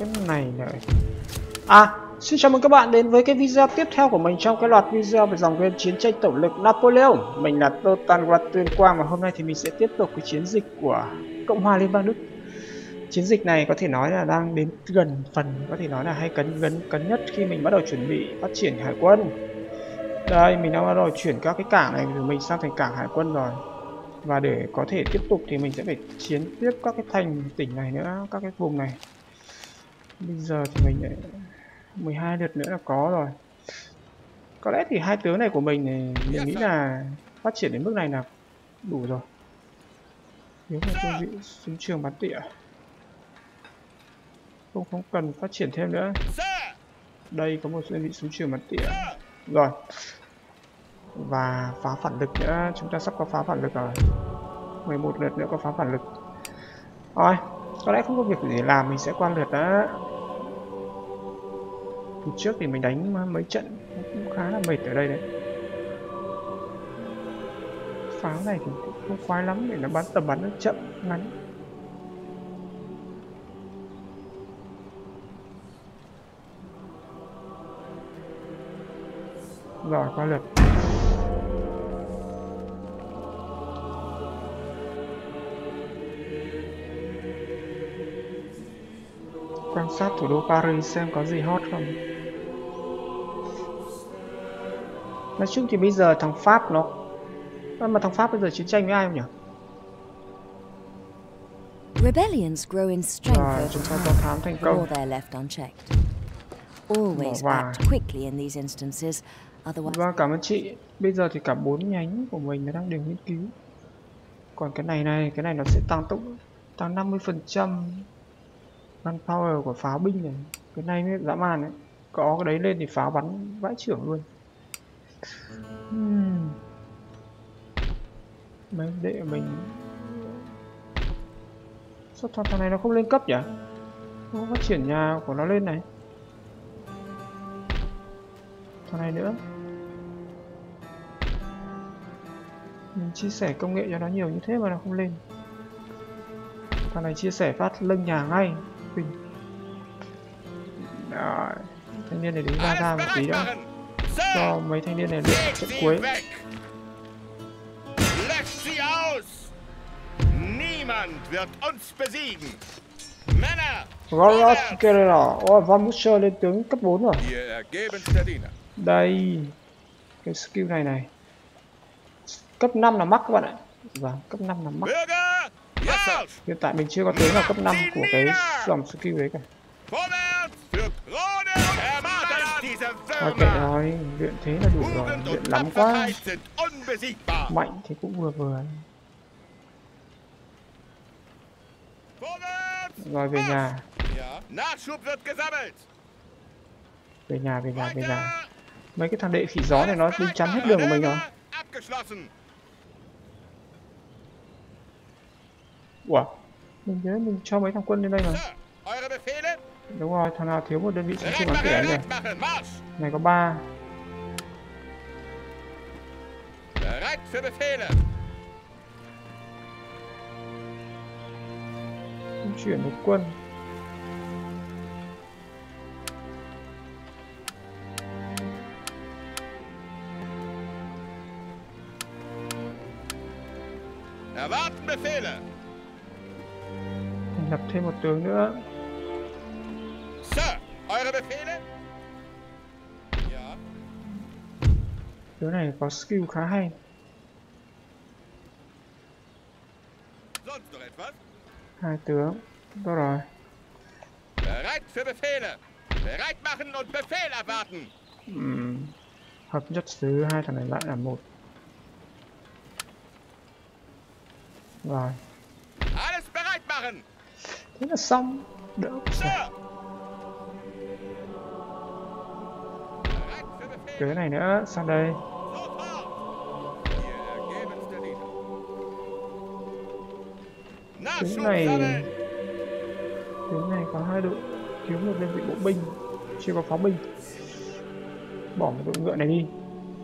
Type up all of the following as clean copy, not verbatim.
cái này nữa. Xin chào mừng các bạn đến với cái video tiếp theo của mình trong cái loạt video về dòng game chiến tranh tổng lực Napoleon. Mình là Total War Tuyên Quang và hôm nay thì mình sẽ tiếp tục cái chiến dịch của Cộng hòa Liên bang Đức. Chiến dịch này có thể nói là đang đến gần phần, có thể nói là hay cấn nhất khi mình bắt đầu chuẩn bị phát triển hải quân. Đây, mình đã bắt đầu chuyển các cái cảng này của mình sang thành cảng hải quân rồi. Và để có thể tiếp tục thì mình sẽ phải chiến tiếp các cái thành tỉnh này nữa, các cái vùng này. Bây giờ thì mình lại 12 lượt nữa là có rồi. Có lẽ thì hai tướng này của mình thì mình nghĩ là phát triển đến mức này là đủ rồi. Nếu mà đơn vị súng trường bắn tỉa không cần phát triển thêm nữa. Đây có một đơn vị súng trường bắn tỉa rồi. Và phá phản lực nữa, chúng ta sắp có phá phản lực rồi. 11 lượt nữa có phá phản lực. Rồi, có lẽ không có việc gì để làm, mình sẽ qua lượt đó. Từ trước thì mình đánh mấy trận cũng khá là mệt ở đây đấy. Pháo này thì cũng không khoái lắm, để nó bắn tầm bắn nó chậm ngắn. Rồi, qua lượt. Quan sát thủ đô Paris xem có gì hot không. Nói chung thì bây giờ thằng Pháp nó... mà thằng Pháp bây giờ chiến tranh với ai không nhỉ? Rebellions grow in strength Chúng ta có thám thành công. Always act quickly in these instances, otherwise... Vâng, cảm ơn chị. Bây giờ thì cả 4 nhánh của mình nó đang đều nghiên cứu. Còn cái này nó sẽ tăng tốc, tăng 50% gunpowder của pháo binh này. Cái này mới dã man đấy. Có cái đấy lên thì pháo bắn vãi chưởng luôn. Mấy đệ của mình... Sao thằng này nó không lên cấp nhỉ? Nó phát triển nhà của nó lên này. Thằng này nữa. Mình chia sẻ công nghệ cho nó nhiều như thế mà nó không lên. Thằng này chia sẻ phát lưng nhà ngay. Rồi, thanh niên này đứng ra một tí nữa cho mấy thanh niên này luyện trận cuối. Goros Guerrero, Von Buscher lên tướng cấp 4 rồi. Đây, cái skill này cấp 5 là mắc các bạn ạ. Vâng, cấp 5 là mắc. Hiện tại mình chưa có tướng nào cấp 5 của cái dòng skill đấy cả. Thôi kệ rồi, luyện thế là đủ rồi, luyện lắm quá. Mạnh thì cũng vừa vừa. Rồi về nhà. Về nhà. Mấy cái thằng đệ khỉ gió này nó đi chắn hết đường của mình rồi. Ủa, mình nhớ mình cho mấy thằng quân lên đây mà. Đúng rồi, thằng nào thiếu một đơn vị súng trường bắn tỉa nhỉ? Này có 3. Chuyển một quân. Thành lập thêm một tướng nữa. Tướng này có skill khá hay. Hai tướng. Tốt rồi. Hợp nhất thứ hai thằng này lại là 1. Rồi. Thế là xong. Đỡ. Cái này nữa, sang đây. Tướng này có 2 đội, thiếu một đơn vị bộ binh, chưa có pháo binh. Bỏ một đội ngựa này đi.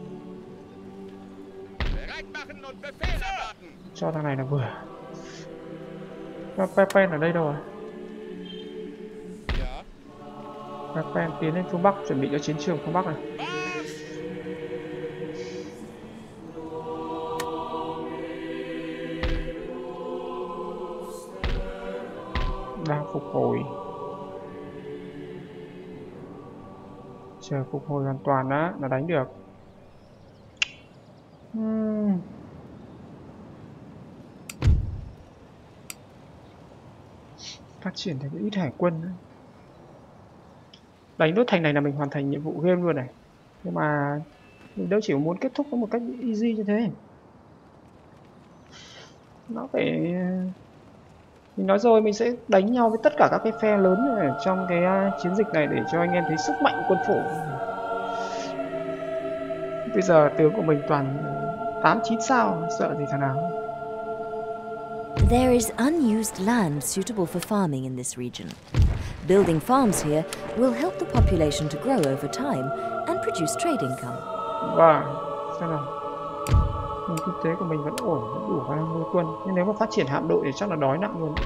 Cho thằng này là vừa. Pepe ở đây đâu rồi? Các phen tiến lên phương Bắc, chuẩn bị cho chiến trường phương Bắc này. Đang phục hồi. Chờ phục hồi hoàn toàn đã là đánh được. Phát triển thành ít hải quân nữa. Đánh nốt thành này là mình hoàn thành nhiệm vụ game luôn này. Nhưng mà mình đâu chỉ muốn kết thúc nó một cách easy như thế. Nó phải... Mình nói rồi, mình sẽ đánh nhau với tất cả các cái phe lớn ở trong cái chiến dịch này để cho anh em thấy sức mạnh quân phổ. Bây giờ tướng của mình toàn 8-9 sao, sợ gì thằng nào. There is unused land suitable for farming in this region. Building farms here will help the population to grow over time and produce trade income. Và xem nào, kinh tế của mình vẫn ổn, vẫn đủ khả năng nuôi quân. Nhưng nếu mà phát triển hạm đội thì chắc là đói nặng luôn.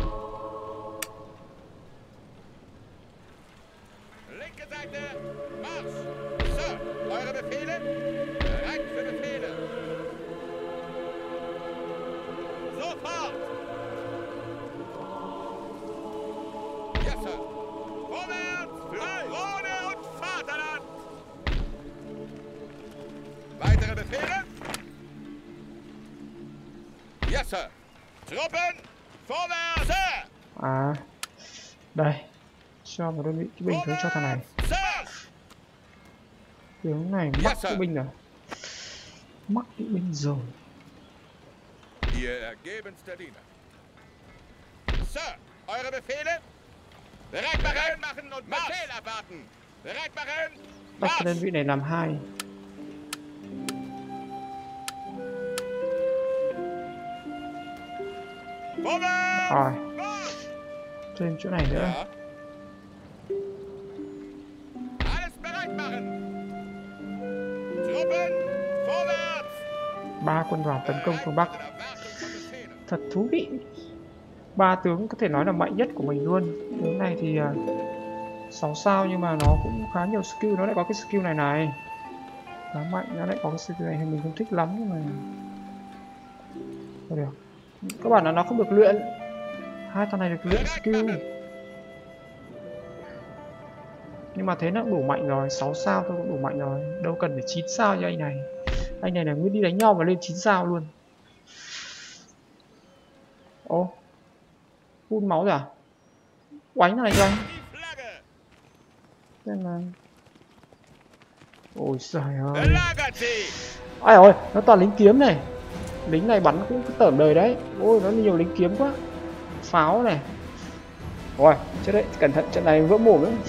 À, đây, cho một đơn vị kỵ binh tới cho thằng này. Tướng này mắc kỵ binh rồi. Mắc kỵ binh rồi. Bắt cái đơn vị này làm 2. Rồi, thêm chỗ này nữa. 3 quân đoàn tấn công phương Bắc. Thật thú vị. 3 tướng có thể nói là mạnh nhất của mình luôn. Tướng này thì 6 sao nhưng mà nó cũng khá nhiều skill. Nó lại có cái skill này này, khá mạnh. Nó lại có cái skill này thì mình không thích lắm nhưng mà thôi được. Các bạn là nó không được luyện. 2 thằng này được luyện skill. Nhưng mà thế nó cũng đủ mạnh rồi. 6 sao thôi cũng đủ mạnh rồi. Đâu cần phải 9 sao cho anh này. Anh này là nguyên đi đánh nhau mà lên 9 sao luôn. Ô, phun máu rồi à? Oánh thằng này cho anh. Nên là... Ôi trời ơi. Ai ơi, nó toàn lính kiếm này. Lính này bắn cũng tởm đời đấy. Ôi, nó nhiều lính kiếm quá. Pháo này. Ôi, chết đấy, cẩn thận trận này vỡ mồm ấy.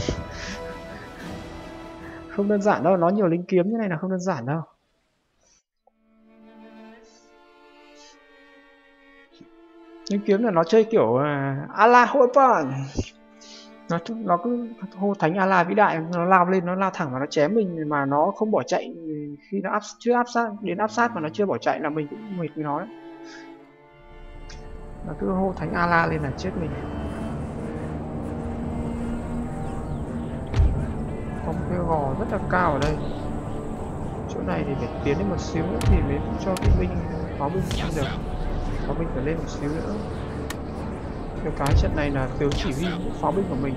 Không đơn giản đâu, nó nhiều lính kiếm như này là không đơn giản đâu. Lính kiếm là nó chơi kiểu Allah Weapon. Nó cứ hô thánh Allah vĩ đại, nó lao lên, nó lao thẳng và nó chém mình mà nó không bỏ chạy. Khi nó chưa áp sát mà nó chưa bỏ chạy là mình cũng mệt với nó đấy. Nó cứ hô thánh Allah lên là chết mình. Có một cái gò rất là cao ở đây. Chỗ này thì phải tiến lên một xíu nữa thì mới cho kỵ binh, pháo binh được. Pháo binh phải lên một xíu nữa. Cái trận này là tướng chỉ huy pháo binh của mình.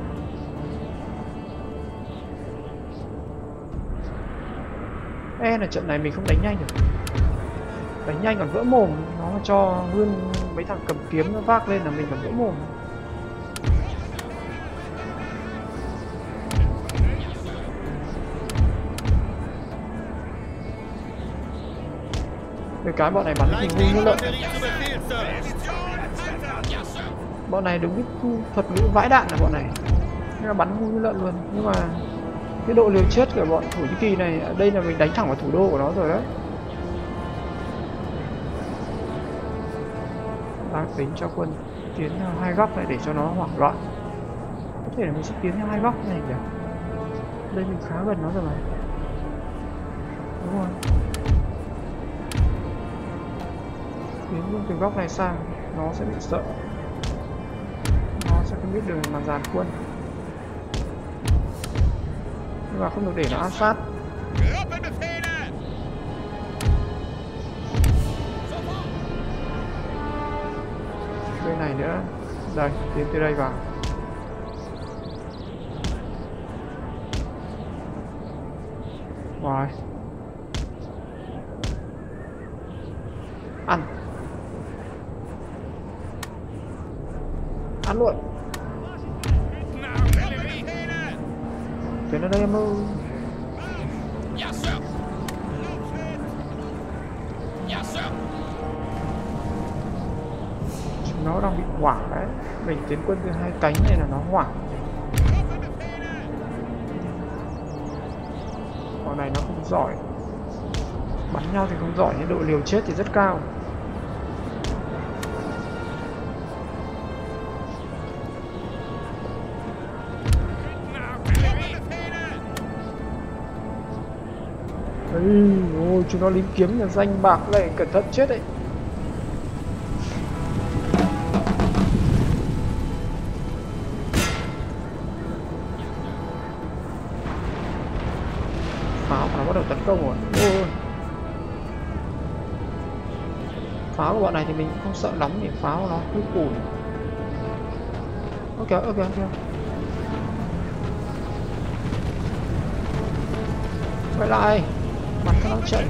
Là trận này mình không đánh nhanh được. Đánh nhanh còn vỡ mồm. Nó cho nguyên mấy thằng cầm kiếm nó vác lên là mình còn vỡ mồm. Cái bọn này bắn thì ngu như lợn. Bọn này đúng cái thuật ngữ vãi đạn là bọn này. Nên là bắn ngu như lợn luôn. Nhưng mà cái độ liều chết của bọn Thổ Nhĩ Kỳ này, ở đây là mình đánh thẳng vào thủ đô của nó rồi đấy. Đang tính cho quân tiến theo 2 góc này để cho nó hoảng loạn. Có thể là mình sẽ tiến theo 2 góc này nhỉ. Đây mình khá gần nó rồi mà. Đúng rồi. Tiến luôn từ góc này sang, nó sẽ bị sợ. Nó sẽ không biết đường mà dàn quân. Nhưng mà không được để nó áp sát. Bên này nữa. Đây, tiến từ đây vào. Rồi. Ăn. Ăn luôn. Tiến ở đây em ơi. Chúng nó đang bị hoảng đấy. Mình tiến quân từ hai cánh này là nó hoảng. Con này nó không giỏi. Bắn nhau thì không giỏi nhưng độ liều chết thì rất cao. Ôi, chúng nó lính kiếm nhà danh bạc này, cẩn thận chết đấy. Pháo nó bắt đầu tấn công rồi. Ôi. Pháo của bọn này thì mình cũng không sợ lắm, vì pháo nó hơi cùn. Ok. Quay lại, bắn cho nó chạy.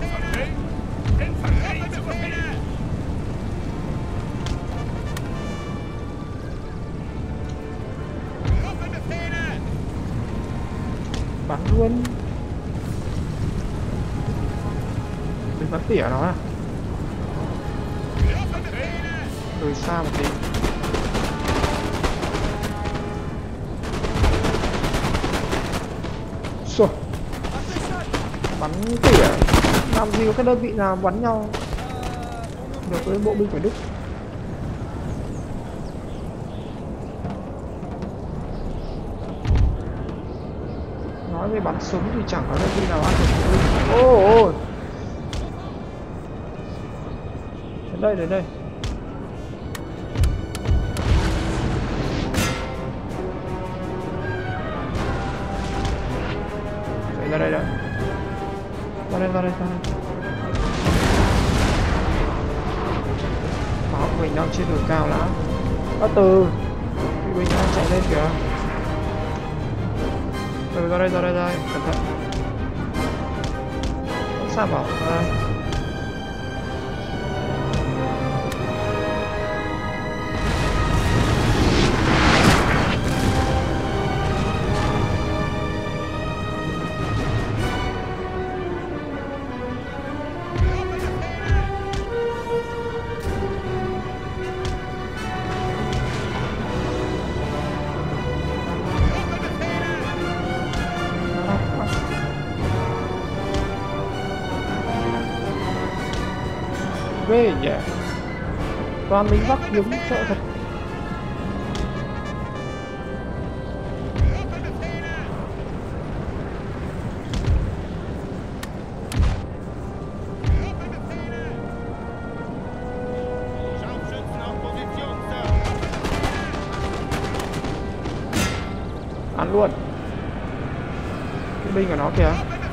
Bắn luôn. Mình bắn tỉa nó à? Lùi xa một tí. Rồi. Bắn tỉa. Làm gì có cái đơn vị nào bắn nhau được với bộ binh của Đức. Nói về bắn súng thì chẳng có đơn vị nào ăn được bộ binh. Ôi. Đến đây. Ra đây. Pháo của mình đang trên đồi cao lắm. Từ mình đang chạy lên kìa. Ra đây, cẩn thận. Sao bảo đây. Ghê nhỉ. Toàn lính Bắc kiếm sợ thật. Ăn luôn. Cái binh của nó kìa.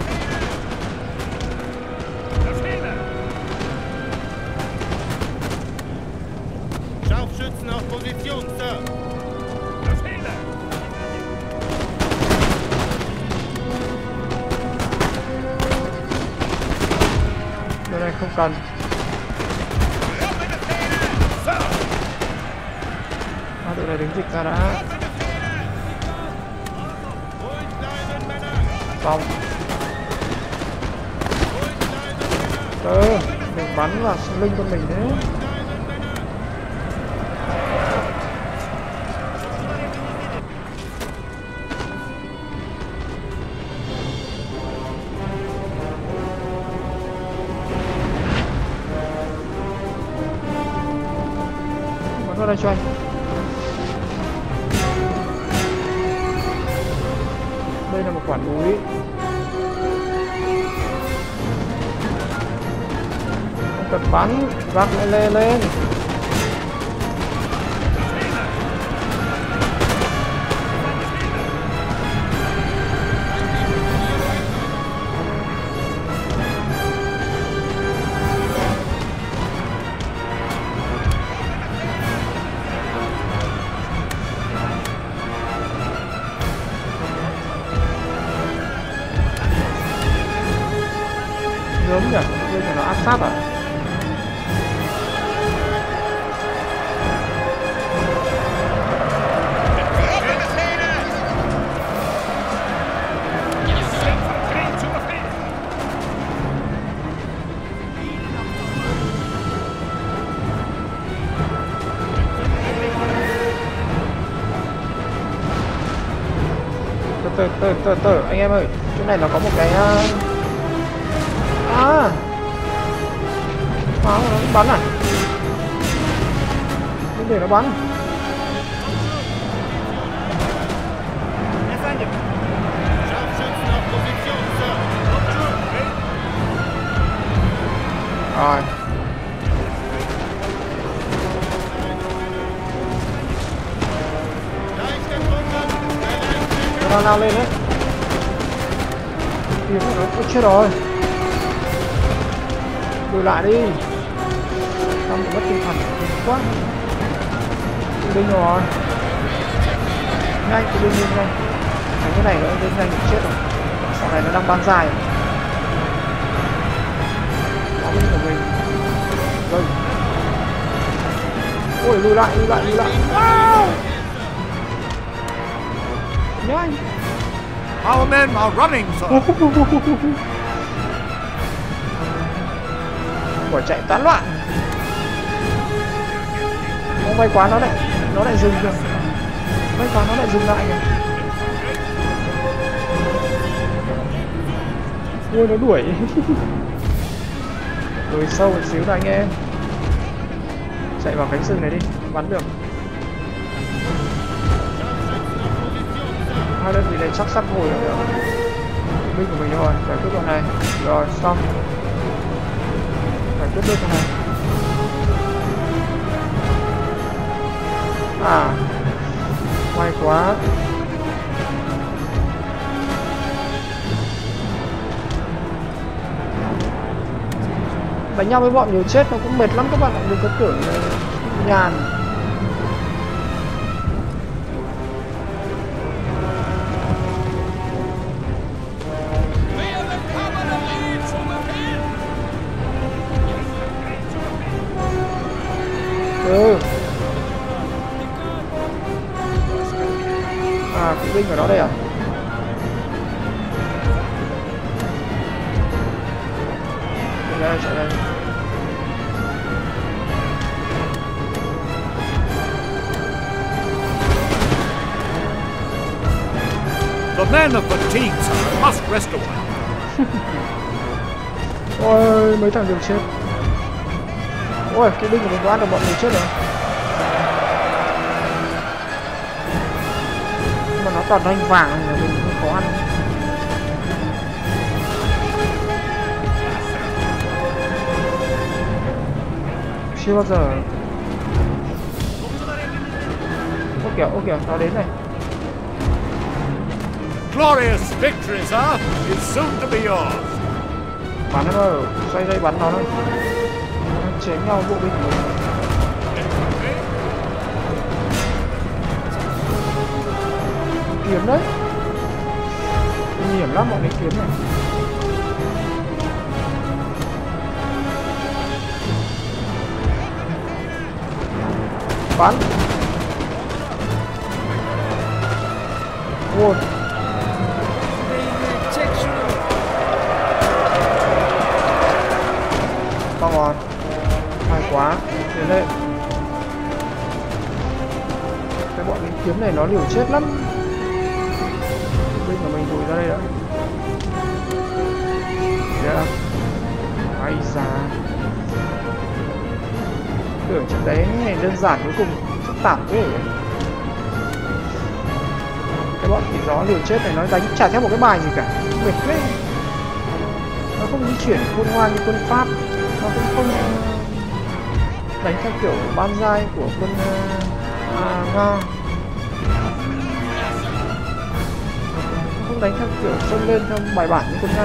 Nơi này không cần. Tụi này đứng dịch ra đã. Xong. Mình bắn vào linh con mình đấy. Bắn vào đây cho anh. Đây là một quả núi. Cần bắn, vác lại lên. sớm nhỉ, bây giờ nó áp sát à? Từ anh em ơi, chỗ này nó có một cái pháo nó bắn à? Đừng để nó bắn. Rồi. Nó lao lên đấy. Kìa nó chết rồi. Lùi lại đi. Không mất tinh thần quá. Đinh rồi. Nhanh, cái đinh nhanh. Cái này nó đinh nhanh chết rồi. Sau này nó đang ban dài. Nó bên của mình. Rồi. Ôi lùi lại. Wow. Nhanh. Our men are running, sir. Bỏ chạy tán loạn. Nó may quá nó lại dừng kìa. May quá nó lại dừng lại kìa. Ui nó đuổi. Đuổi sâu một xíu này anh em. Chạy vào cánh rừng này đi, bắn được. Hai đơn vị này chắc sắp hồi rồi. Binh của mình rồi, giải quyết đoạn này. Rồi, xong. Giải quyết được đoạn này. À, may quá. Đánh nhau với bọn nhiều chết nó cũng mệt lắm các bạn ạ, đừng có tưởng nhàn. À, kỵ binh ở đó đây à? Chạy đây. The men of fatigue, sir, must rest a while. Ôi, mấy thằng đều chết. Ôi, kỵ binh của mình có ăn được bọn mình chết rồi. Nhưng mà nó toàn đánh vàng này là mình không có ăn. Chưa bao giờ. Ô kìa, nó đến này. Glorious victory, sir, is soon to be yours. Bắn nó rồi, xoay dây bắn nó thôi. Nó chém nhau bộ binh của mình. Kiếm đấy. Nguy hiểm lắm bọn ấy kiếm này. Bắn. Ôi. Come on. Hay quá. Đến đây. Cái bọn lính kiếm này nó liều chết lắm. Binh của mình lùi ra đây đã. Yeah. Hay ra. Tưởng trận đấy này đơn giản cuối cùng phức tạp thế. Cái bọn quỷ gió liều chết này nó đánh chả theo một cái bài gì cả, mệt thế. Nó không di chuyển khôn ngoan như quân Pháp, nó cũng không đánh theo kiểu ban giai của quân Nga, nó không đánh theo kiểu xông lên theo bài bản như quân Nga.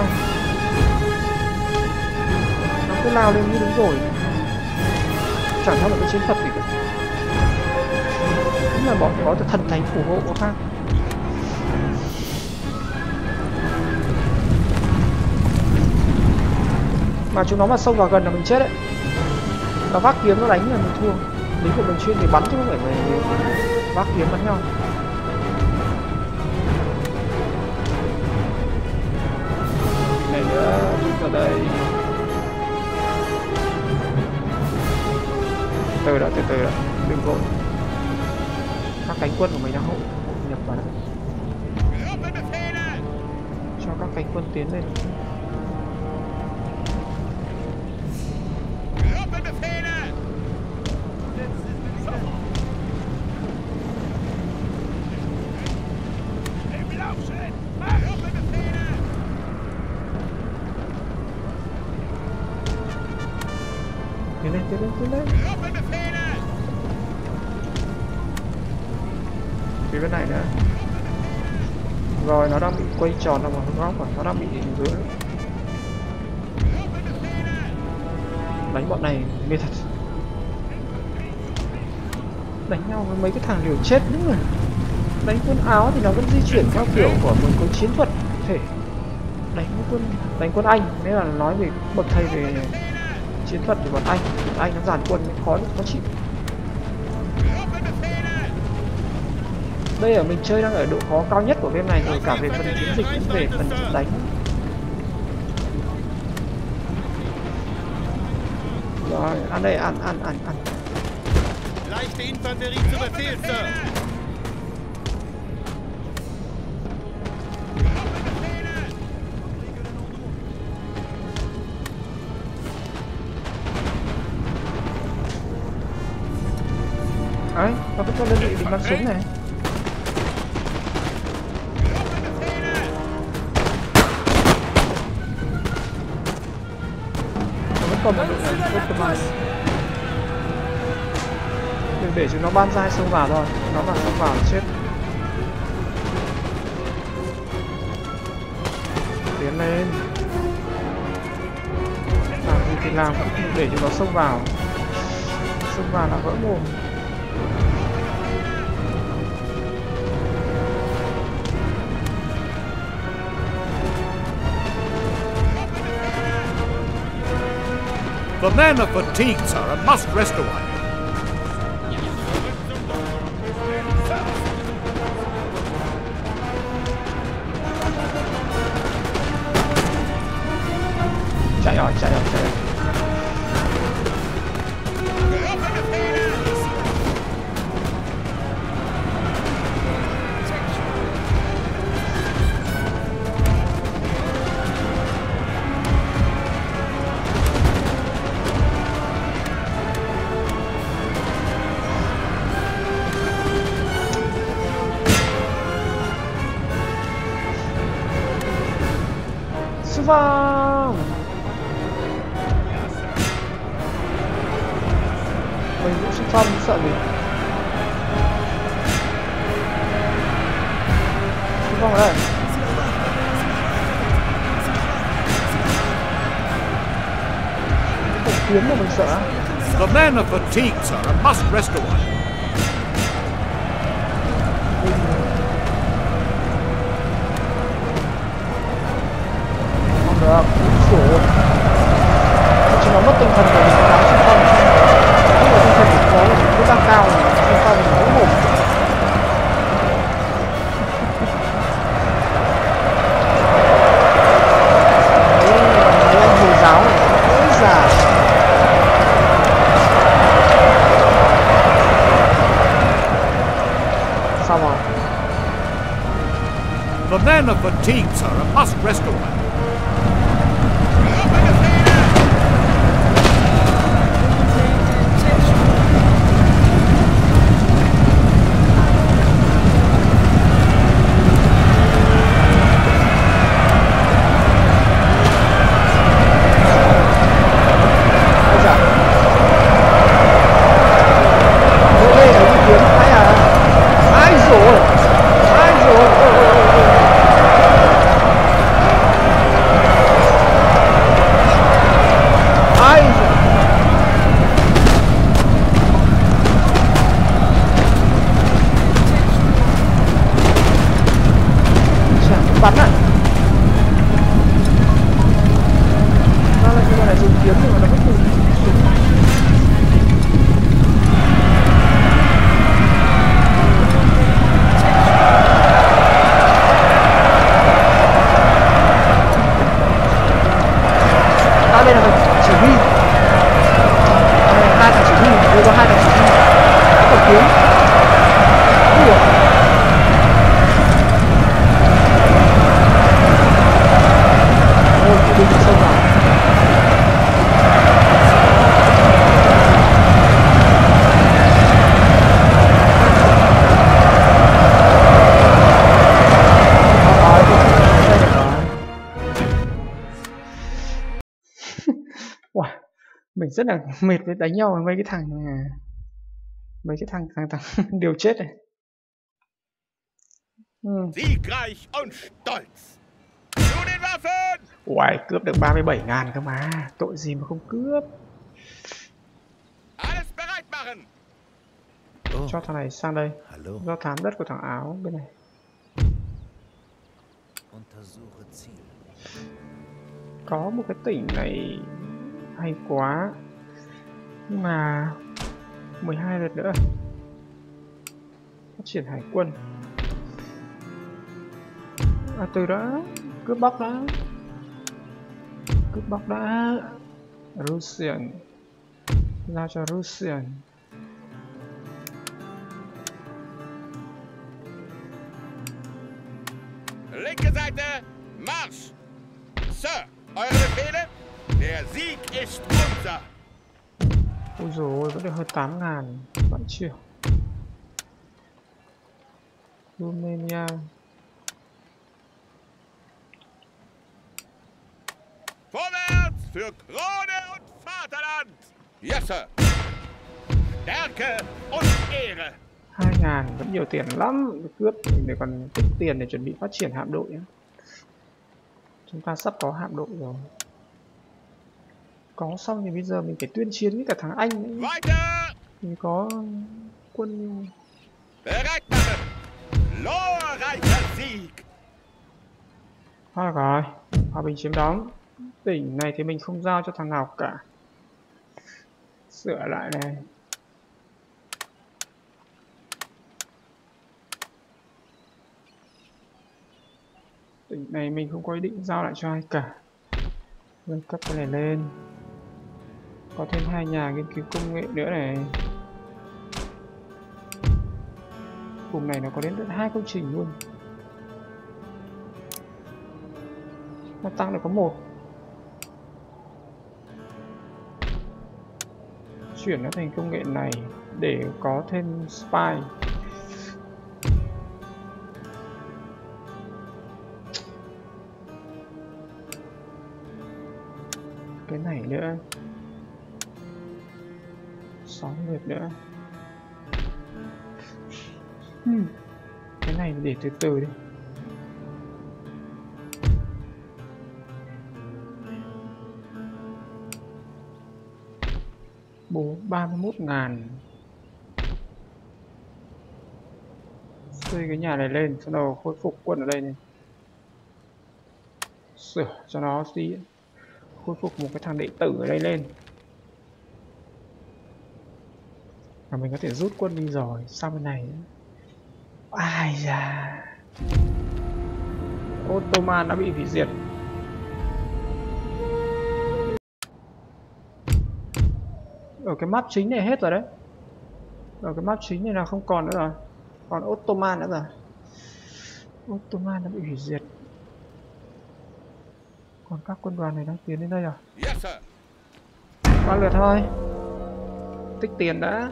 Nó cứ lao lên như đúng rồi, chẳng theo một cái chiến thuật gì cả. Đúng là bọn có thần thánh phù hộ khác. Mà chúng nó mà xông vào gần là mình chết đấy. Nó vác kiếm nó đánh là mình thua. Lính của mình chuyên để bắn chứ không phải về vác kiếm bắn nhau. Này nữa, ở đây. Từ đã, đừng vội. Các cánh quân của mình đang hộ nhập vào đây. Cho các cánh quân tiến lên. Tiến lên. Phía bên này nữa. Rồi nó đang bị quay tròn ra một góc rồi, nó đang bị dưới. Đánh bọn này mê thật. Đánh nhau với mấy cái thằng liều chết đúng rồi. Đánh quân Áo thì nó vẫn di chuyển theo kiểu của một quân chiến thuật thể. Đánh quân Anh, nếu là nói về bậc thầy về chiến thuật thì bọn Anh nó dàn quân khó chịu. Đây ở mình chơi đang ở độ khó cao nhất của game này rồi, cả về phần chiến dịch cũng về phần trận đánh. Rồi, ăn đây, ăn. Leichte Infanterie zu Befehl, Sir. Đấy, nó có cho đơn vị định bắn súng này. Nó vẫn còn một đội này, Ottoman. Đừng để chúng nó ban ra xông vào thôi, nó mà xông vào chết. Tiến lên. Làm gì thì làm, không để chúng nó xông vào. Xông vào là vỡ mồm. The men are fatigued, sir, and must rest a while. Chạy rồi. Vâng. Mình cũng xung phong, sợ gì. Xung phong ở đây. Cái kiếm mà mình sợ. The men are fatigued, sir, and must rest a while. Được, sổ. Chỉ nó mất tinh thần của mình làm xung phong. Nhưng mà tinh thần của nó cũng tăng cao, xung phong thì mỗi một. Mấy anh Hồi giáo này, ôi già. Sao rồi? The men are fatigued, sir, and must rest a while. rất là mệt với đánh nhau với mấy cái thằng điều chết này. Siegreich und stolz. Zu den Waffen! Uầy, cướp được 37.000 cơ mà, tội gì mà không cướp. Alles bereit machen. Cho thằng này sang đây. Hallo. Do thám đất của thằng Áo bên này. Untersuche Ziel. Có một cái tỉnh này hay quá. Nhưng mà 12 lượt nữa. Phát triển hải quân. Từ đó cướp bóc đã. Cướp bóc đã. Russian. Giao cho Russian. Linke Seite, Marsch! Sir, eure Befehle? Der Sieg ist unser! Ôi dồi ôi, vẫn được hơn 8.000. Vẫn chưa. Romania. Vorwärts für Krone und Vaterland! Yes, sir! Stärke und Ehre! 2.000 vẫn nhiều tiền lắm. Cướp để còn tích tiền để chuẩn bị phát triển hạm đội. Chúng ta sắp có hạm đội rồi. Có xong thì bây giờ mình phải tuyên chiến với cả thằng Anh ấy. Weiter! Mình có quân. Bereit machen! Glorreicher Sieg! Thôi rồi, hòa bình chiếm đóng. Tỉnh này thì mình không giao cho thằng nào cả. Sửa lại này. Tỉnh này mình không có ý định giao lại cho ai cả. Nâng cấp cái này lên. Có thêm 2 nhà nghiên cứu công nghệ nữa này. Vùng này nó có đến tận 2 công trình luôn. Nó tăng được có 1. Chuyển nó thành công nghệ này để có thêm spy. Cái này nữa. 6 lượt nữa. Cái này để từ từ đi. Bố 31.000. Xây cái nhà này lên, sau đó khôi phục quân ở đây này. Sửa cho nó tí. Khôi phục một cái thằng đệ tử ở đây lên. Và mình có thể rút quân đi rồi. Sau bên này. Ai da. Ottoman đã bị hủy diệt. Ở cái map chính này hết rồi đấy. Ở cái map chính này là không còn nữa rồi. Còn Ottoman nữa rồi. Ottoman đã bị hủy diệt. Còn các quân đoàn này đang tiến đến đây rồi. Yes, sir! 3 lượt thôi. Tích tiền đã.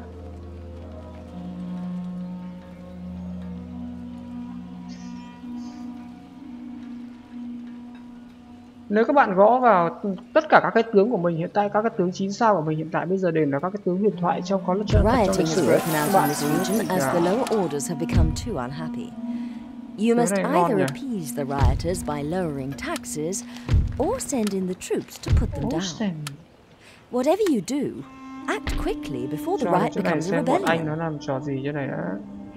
Nếu các bạn gõ vào tất cả các cái tướng của mình hiện tại, các cái tướng 9 sao của mình hiện tại bây giờ đều là các cái tướng huyền thoại trong có trong Rioting lịch has sử. broken out in this region as the lower orders have become too unhappy. You must either appease the rioters by lowering taxes or send in the troops to put them down. Whatever you do, act quickly before the riot becomes a Anh rebellion. nó làm trò gì thế này đã.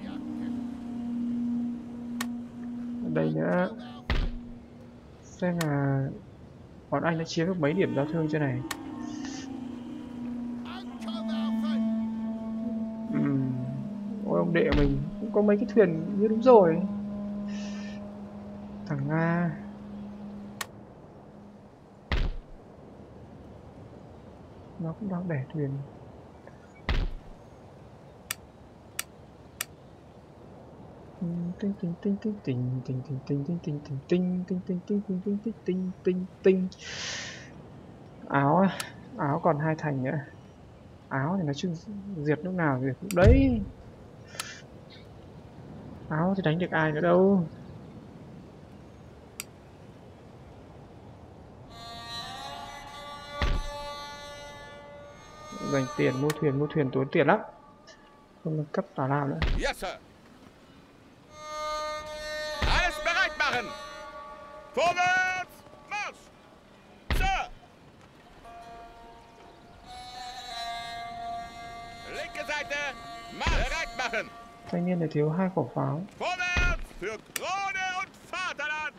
Ở đây nữa. Xem là bọn anh đã chiếm được mấy điểm giao thương trên này. Ôi ông đệ mình cũng có mấy cái thuyền như đúng rồi. Thằng Nga. Nó cũng đang bẻ thuyền. Tinh tinh tinh tinh tinh tinh tinh tinh tinh tinh tinh tinh tinh tinh tinh tinh tinh tinh tinh tinh. Áo Áo còn 2 thành nữa. Áo thì nói chung diệt lúc nào diệt lúc đấy. Áo thì đánh được ai nữa đâu. dành tiền mua thuyền tốn tiền lắm. Không nâng cấp tào lao nữa. Yes, sir. Alles bereit machen. Vorwärts, Marsch. Sir. Linke Seite, Marsch. Bereit machen. Thanh niên này thiếu 2 khẩu pháo. Vorwärts für Krone und Vaterland.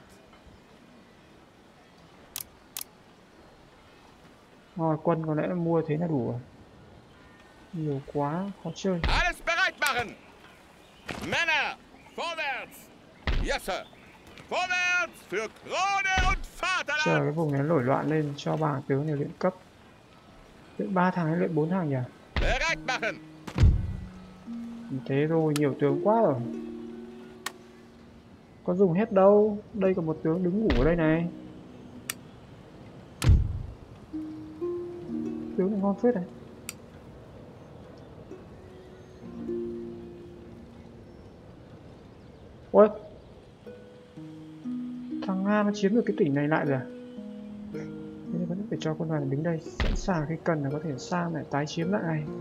Rồi, quân có lẽ là mua thế là đủ rồi. Nhiều quá, khó chơi. Alles bereit machen. Männer, vorwärts. Yes, sir. Vorwärts für Krone und Chờ Vaterland. cái vùng này nổi loạn lên cho ba tướng này luyện cấp. Luyện 3 thằng hay luyện 4 thằng nhỉ? Bereit machen. Thế rồi, nhiều tướng quá rồi. Có dùng hết đâu. Đây còn một tướng đứng ngủ ở đây này. Tướng này ngon phết này. Ôi, thằng Nga nó chiếm được cái tỉnh này lại rồi à? Nên vẫn phải cho quân đoàn đứng đây, sẵn sàng khi cần là có thể sang lại tái chiếm lại này.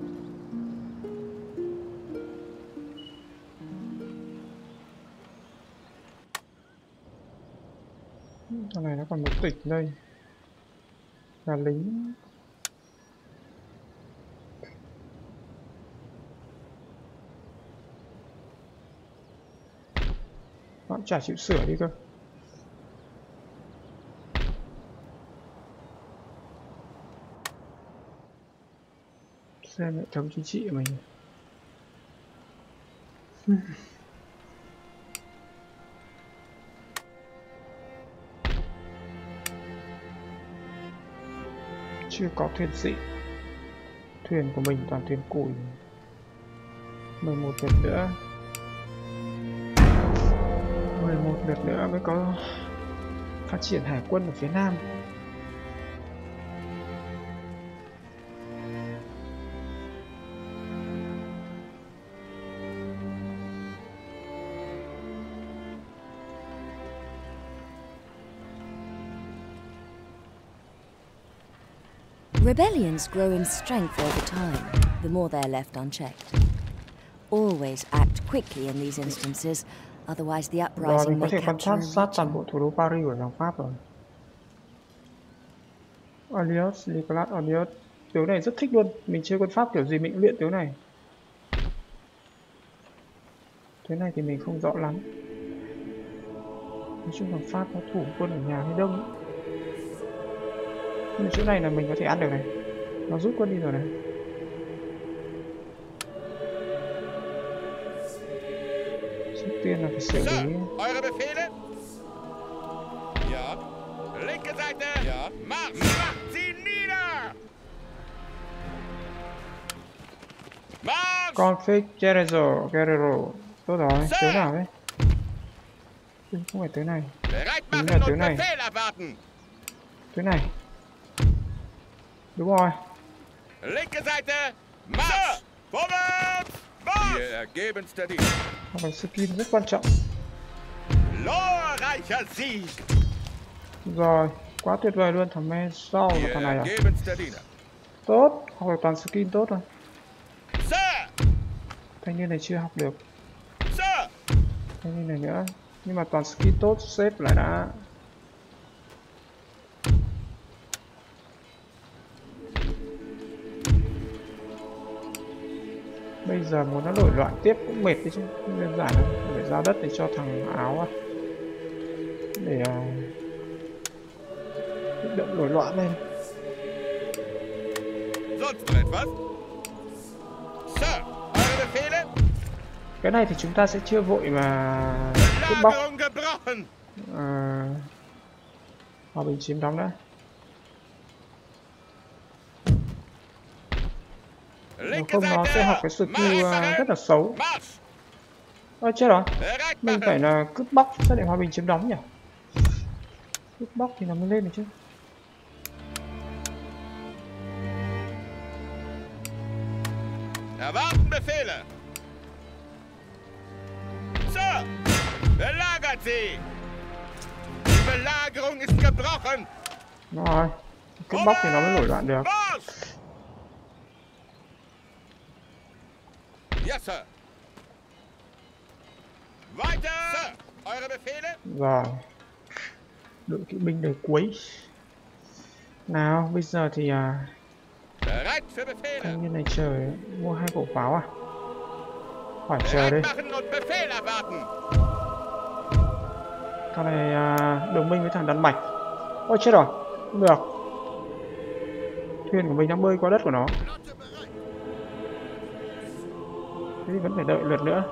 Thằng này nó còn một tỉnh đây là lính. Họ chả chịu sửa đi cơ. Xem hệ thống chính trị của mình. Chưa có thuyền sĩ. Thuyền của mình toàn thuyền củi. 11 lượt nữa. 11 lượt nữa mới có phát triển hải quân ở phía Nam. Rebellions grow in strength over time, the more they're left unchecked. Always act quickly in these instances, otherwise the Rồi uprising mình có may thể quan sát capture sát a toàn bộ thủ đô Paris của dòng Pháp rồi. Nicolas Olliot, tướng này rất thích luôn. Mình chơi quân Pháp kiểu gì mình cũng luyện tướng này. Tướng này thì mình không rõ lắm. Nói chung là Pháp nó thủ quân ở nhà hay đông. Nhưng mà chỗ này là mình có thể ăn được này. Nó rút quân đi rồi này. Trước tiên là phải xử Sir, lý. eure Befehle? Ja. Linke Seite. Ja. Marsch. Macht sie nieder. Marsch. Config Guerrero. Tốt rồi, tướng nào đấy? Không phải tướng này. Bereit Đúng machen là und tướng này. Befehl erwarten. Tướng này. Đúng rồi. Linke Seite. Marsch. Vorwärts. Marsch. Wir ergeben steady. Học bằng skin rất quan trọng. Glorreicher Sieg. Rồi, quá tuyệt vời luôn. Thằng Me sau là Wir thằng này à? ergeben steady. Tốt, học được toàn skin tốt rồi. Sir. Thanh niên này chưa học được. Sir. Thanh niên này nữa. Nhưng mà toàn skin tốt, xếp lại đã. Bây giờ muốn nó nổi loạn tiếp cũng mệt đấy chứ, không đơn giản đâu. Phải giao đất để cho thằng Áo à. Để động nổi loạn lên. Sonst noch etwas? Sir, eure Befehle? Cái này thì chúng ta sẽ chưa vội mà cướp bóc. Lagerung gebrochen. Hòa bình chiếm đóng đã. Nếu Linke không nó sẽ học cái skill rất là xấu. Marsch. Ơ chết rồi. Bereit Mình phải machen. là cướp bóc xác định hòa bình chiếm đóng nhỉ. Cướp bóc thì nó mới lên được chứ. Erwarten Befehle. Sir, belagert sie. Die Belagerung ist gebrochen. Rồi, cướp bóc thì nó mới nổi loạn được. Marsch. Yes, sir. Weiter, sir. Eure Befehle? Rồi. Đội kỵ binh đời cuối. Nào, bây giờ thì Bereit für Befehle. thanh niên này chờ mua 2 khẩu pháo à? Phải chờ đây. Bereit machen und Befehl erwarten. Thằng này đồng minh với thằng Đan Mạch. Ôi chết rồi, không được. Thuyền của mình đang bơi qua đất của nó. Thế thì vẫn phải đợi lượt nữa.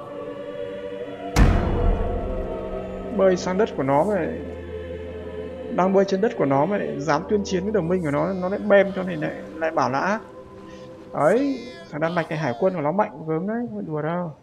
Bơi sang đất của nó mà đang bơi trên đất của nó mà lại dám tuyên chiến với đồng minh của nó lại bem cho này lại bảo là ác. Ấy, thằng Đan Mạch này hải quân của nó mạnh gớm đấy, không phải đùa đâu.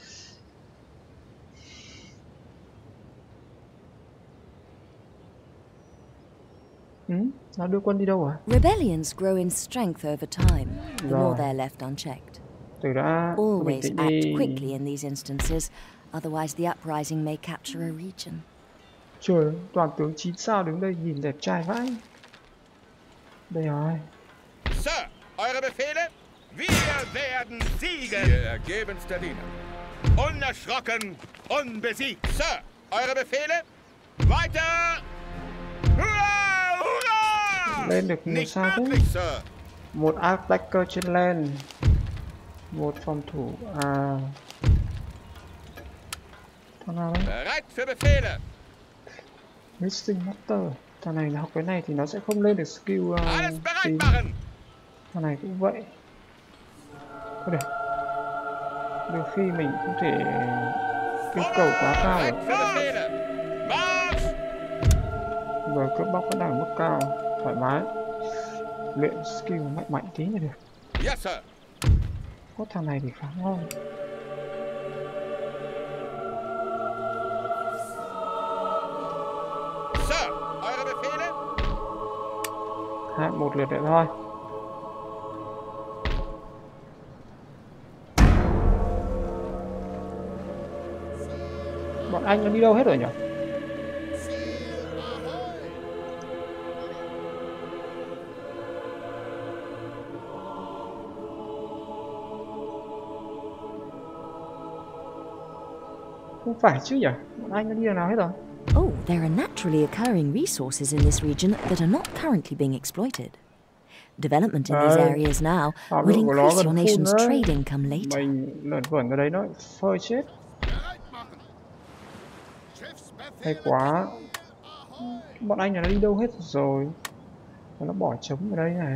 Nó đưa quân đi đâu à? Rebellions grow in strength over time, the more they're left unchecked. Always act quickly in these instances, otherwise the uprising may capture a region. Trời, toàn tướng 9 sao đứng đây nhìn đẹp trai vãi. Đây rồi. Sir, eure Befehle? Wir werden siegen. Wir ergeben Stellina. Unerschrocken, unbesiegt. Sir, eure Befehle? Weiter! Hurra! Hurra! Lên được một sao thế? Một attacker trên lên. Một phòng thủ thằng nào đấy? Bereit für Befehle. Missing Master. Thằng này học cái này thì nó sẽ không lên được skill tím. Thằng này cũng vậy. Thôi được. Đôi khi mình không thể yêu cầu quá cao rồi. Rồi cướp bóc vẫn đang ở mức cao, thoải mái. Luyện skill mạnh tí là được. Yes, sir. Có thằng này thì khá ngon. Sir, eure Befehle? Một lượt nữa thôi. Bọn anh nó đi đâu hết rồi nhỉ? Không phải chứ nhỉ? Bọn anh nó đi nào hết rồi? Oh, there are naturally occurring resources in this region that are not currently being exploited. Development in these areas now will increase your nation's trade income later. Mình lẩn quẩn ở đấy nó phơi chết. Hay quá. Bọn anh nó đi đâu hết rồi? Nó bỏ trống ở đây này.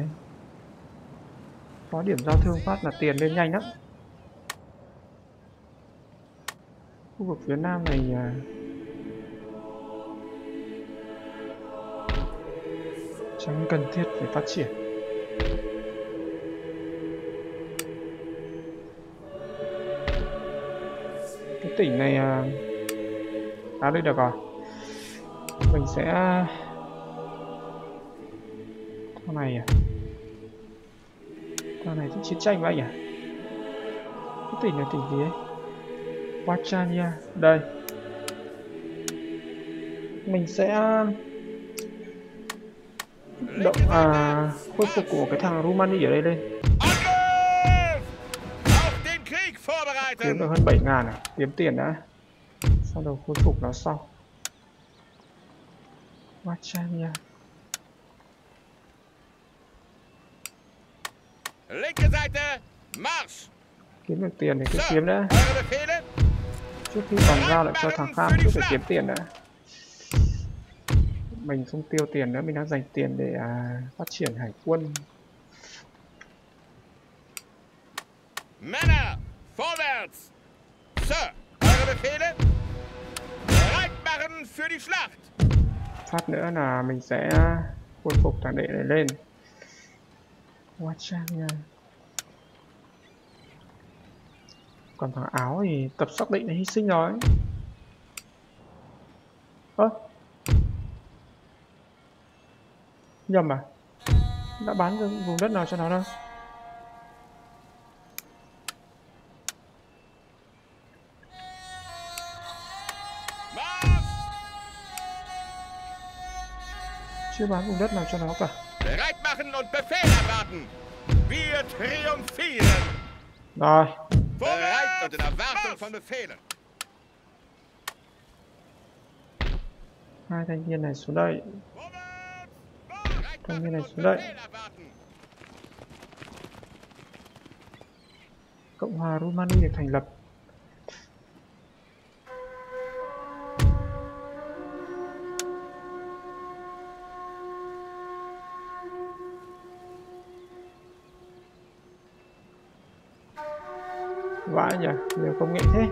Có điểm giao thương phát là tiền lên nhanh lắm. Khu vực phía nam này chẳng cần thiết phải phát triển. Cái tỉnh này đây được rồi. Mình sẽ thằng này thằng này thích chiến tranh với anh à? Cái tỉnh này tỉnh gì ấy? Wachania, đây. Mình sẽ động khôi phục của cái thằng Rumani ở đây lên. Kiếm được hơn 7.000 à? Kiếm tiền đã. Sau đó khôi phục nó sau. Wachania. Linke Seite, Marsch. Kiếm được tiền thì cứ kiếm đã. Trước khi còn giao lại cho thằng khác cứ phải kiếm tiền đã. Mình không tiêu tiền nữa, mình đang dành tiền để phát triển hải quân. Männer, vorwärts! Sir, eure Befehle? Bereit machen für die Schlacht! Phát nữa là mình sẽ khôi phục thằng đệ này lên. Wachania. Còn thằng Áo thì tập xác định là hy sinh rồi. Nhầm à? Đã bán được vùng đất nào cho nó đâu? Chưa bán vùng đất nào cho nó cả. Bereit machen und Befehl erwarten. Wir triumphieren. Rồi, Bereit und in Erwartung von Befehlen. Hai thanh niên này xuống đây. Thanh niên này xuống đây. Cộng hòa Rumani được thành lập. Vãi nhỉ, nhiều công nghệ thế.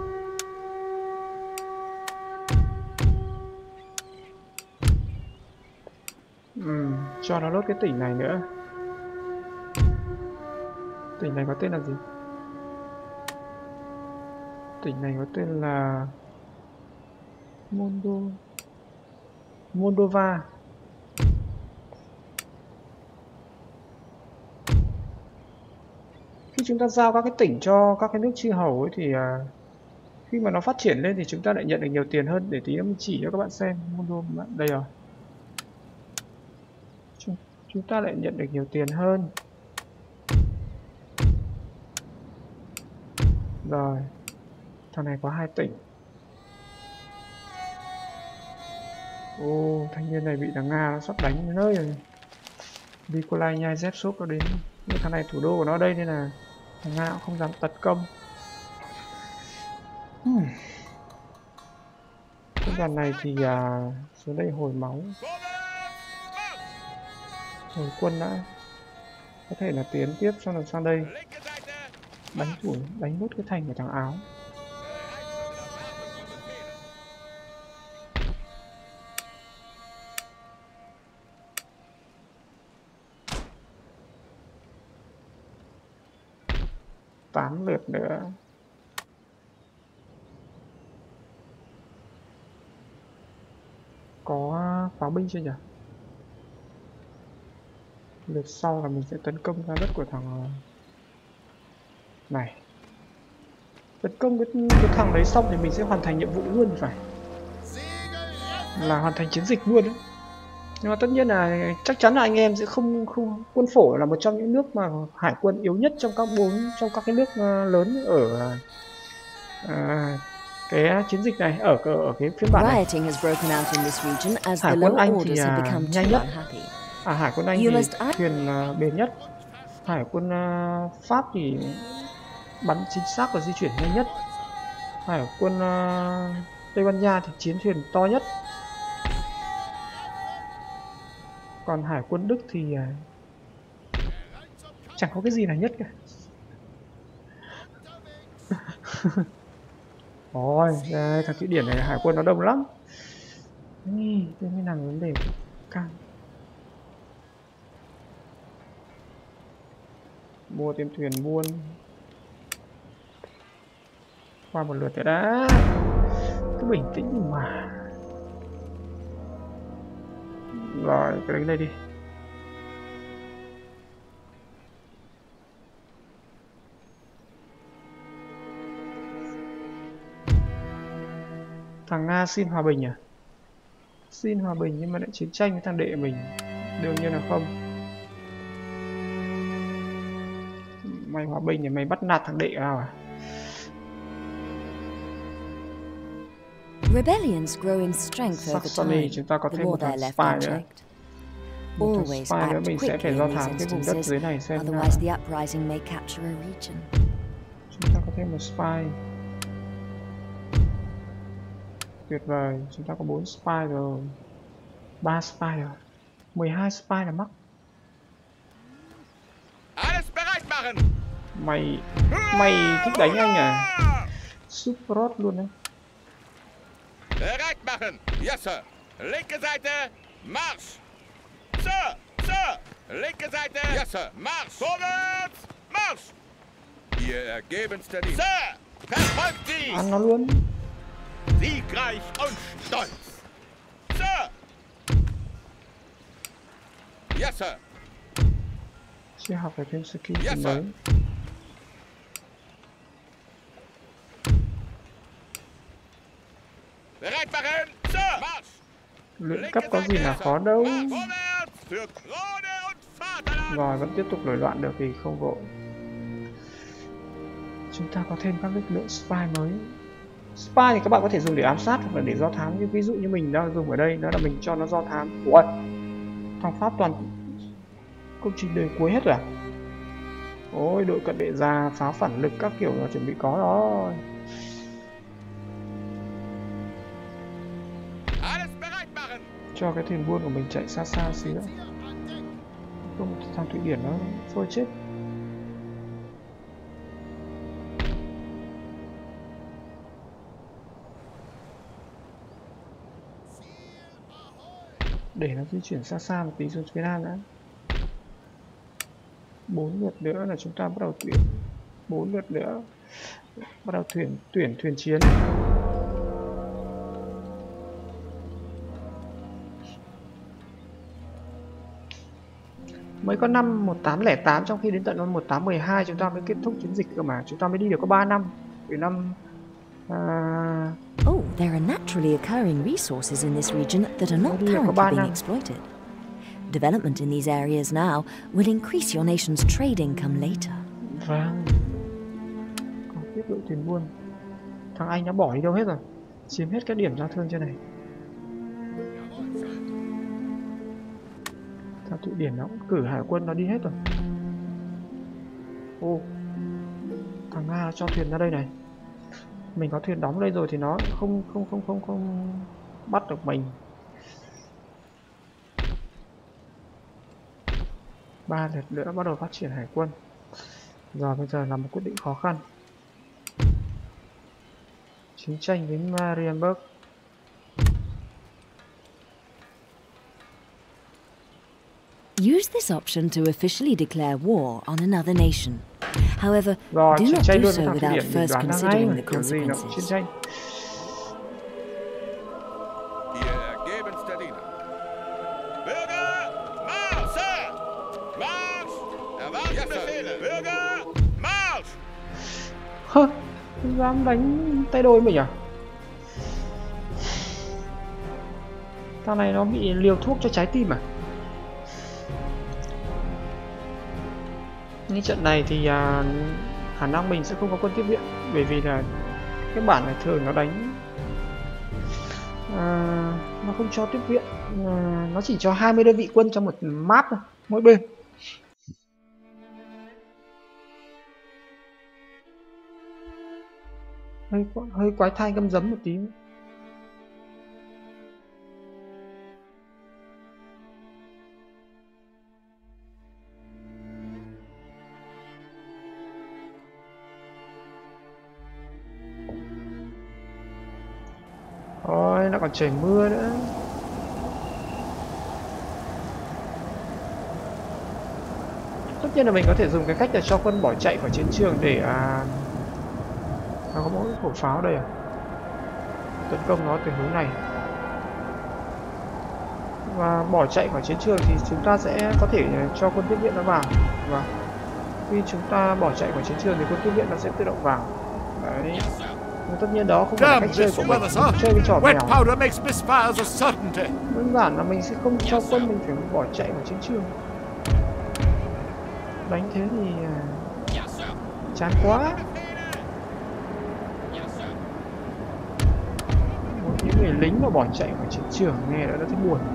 Cho nó lốt cái tỉnh này nữa. Tỉnh này có tên là gì? Tỉnh này có tên là Moldova. Khi chúng ta giao các cái tỉnh cho các cái nước chư hầu ấy thì khi mà nó phát triển lên thì chúng ta lại nhận được nhiều tiền hơn. Để tí nữa mình chỉ cho các bạn xem. Moldova đây rồi. Chúng ta lại nhận được nhiều tiền hơn. Rồi. Thằng này có 2 tỉnh. Ô, thanh niên này bị thằng Nga nó sắp đánh đến nơi rồi. Nikolai Nyazevsov nó đến. Nhưng thằng này thủ đô của nó đây nên là thằng Nga cũng không dám tấn công. Cái dàn này thì xuống đây hồi máu. Hồi quân đã. Có thể là tiến tiếp xong rồi sang đây đánh nốt cái thành của thằng Áo. Tám lượt nữa. Có pháo binh chưa nhỉ? Lượt sau là mình sẽ tấn công ra đất của thằng này. Tấn công cái thằng đấy xong thì mình sẽ hoàn thành nhiệm vụ luôn thì phải. Là hoàn thành chiến dịch luôn đấy. Nhưng mà tất nhiên là chắc chắn là anh em sẽ không quân phổ là một trong những nước mà hải quân yếu nhất trong các cái nước lớn ở cái chiến dịch này, ở cái phiên bản này. Hải quân Anh thì nhanh nhất. Hải quân Anh thì thuyền bền nhất. Hải quân Pháp thì bắn chính xác và di chuyển nhanh nhất. Hải quân Tây Ban Nha thì chiến thuyền to nhất. Còn hải quân Đức thì chẳng có cái gì là nhất cả. Rồi, đây, thằng Thụy Điển này hải quân nó đông lắm. Đây mới là vấn đề căng. Mua thêm thuyền buôn. Qua một lượt nữa đã. Cứ bình tĩnh mà. Rồi, cái đánh đây đi. Thằng Nga xin hòa bình à? Xin hòa bình nhưng mà lại chiến tranh với thằng đệ mình. Đương nhiên là không. Mày hòa bình thì mày bắt nạt thằng đệ nào à? Rebellions grow in strength over time. Chúng ta có thêm một thằng spy nữa. Một thằng spy nữa mình sẽ phải do thám cái vùng đất dưới này xem nào. Chúng ta có thêm một spy. Tuyệt vời, chúng ta có 4 spy rồi. 3 spy rồi. 12 spy là mắc. Mày thích đánh anh à? Super luôn đấy. Bereit machen! Yes, sir! Linke Seite, Marsch! Sir! Sir! Linke Seite! Yes, sir! Marsch! Vorwärts! Marsch! Ihr ergebenste Dienst! Sir! Verfolgt sie! Ăn nó luôn! Siegreich und stolz! Sir! Yes, sir! Chưa học phải thêm skill mới. Luyện cấp có gì là khó đâu. Rồi vẫn tiếp tục nổi loạn được thì không vội. Chúng ta có thêm các lực lượng spy mới. Spy thì các bạn có thể dùng để ám sát hoặc là để do thám, như ví dụ như mình đang dùng ở đây, đó là mình cho nó do thám. Ủa, thằng Pháp toàn công trình đời cuối hết rồi à? Ôi, đội cận vệ già, pháo phản lực các kiểu là chuẩn bị có rồi. Cho cái thuyền buôn của mình chạy xa xa xíu, không thằng Thụy Điển nó phôi chết. Để nó di chuyển xa xa một tí xuống phía nam đã. 4 lượt nữa là chúng ta bắt đầu tuyển. 4 lượt nữa bắt đầu tuyển thuyền chiến. Mới có năm 1808, trong khi đến tận năm 1812 chúng ta mới kết thúc chiến dịch cơ mà. Chúng ta mới đi được có 3 năm. Từ năm Oh, there are naturally occurring resources in this region that are not currently being exploited. Development in these areas now will increase your nation's trade income later. Vâng. Còn tiếp đội thuyền buôn. Thằng Anh đã bỏ đi đâu hết rồi? Chiếm hết các điểm giao thương trên này. Thằng Thụy Điển nó cũng cử hải quân nó đi hết rồi. Ô, thằng Nga nó cho thuyền ra đây này. Mình có thuyền đóng đây rồi thì nó không bắt được mình. 3 lượt nữa bắt đầu phát triển hải quân. Rồi bây giờ là một quyết định khó khăn. Chiến tranh với Marienburg. Use this option to officially declare war on another nation. However, do not do so without first considering the consequences. Hơ, dám đánh tay đôi mình à? Thằng này nó bị liều thuốc cho trái tim à? Như trận này thì khả năng mình sẽ không có quân tiếp viện, bởi vì là cái bản này thường nó đánh nó không cho tiếp viện, nó chỉ cho 20 đơn vị quân trong một map thôi, mỗi bên. Hơi quái thai ngâm giấm một tí. Ôi, nó còn trời mưa nữa. Tất nhiên là mình có thể dùng cái cách là cho quân bỏ chạy khỏi chiến trường để nó có mỗi khẩu pháo đây à? Tấn công nó từ hướng này và bỏ chạy khỏi chiến trường thì chúng ta sẽ có thể cho quân tiếp viện nó vào. Và khi chúng ta bỏ chạy khỏi chiến trường thì quân tiếp viện nó sẽ tự động vào. Đấy. Nhưng tất nhiên đó không phải là cách chơi của mình chơi với trò mèo. Đơn giản là mình sẽ không cho quân mình phải bỏ chạy khỏi chiến trường. Đánh thế thì chán quá. Những người lính mà bỏ chạy khỏi chiến trường nghe đã thấy buồn.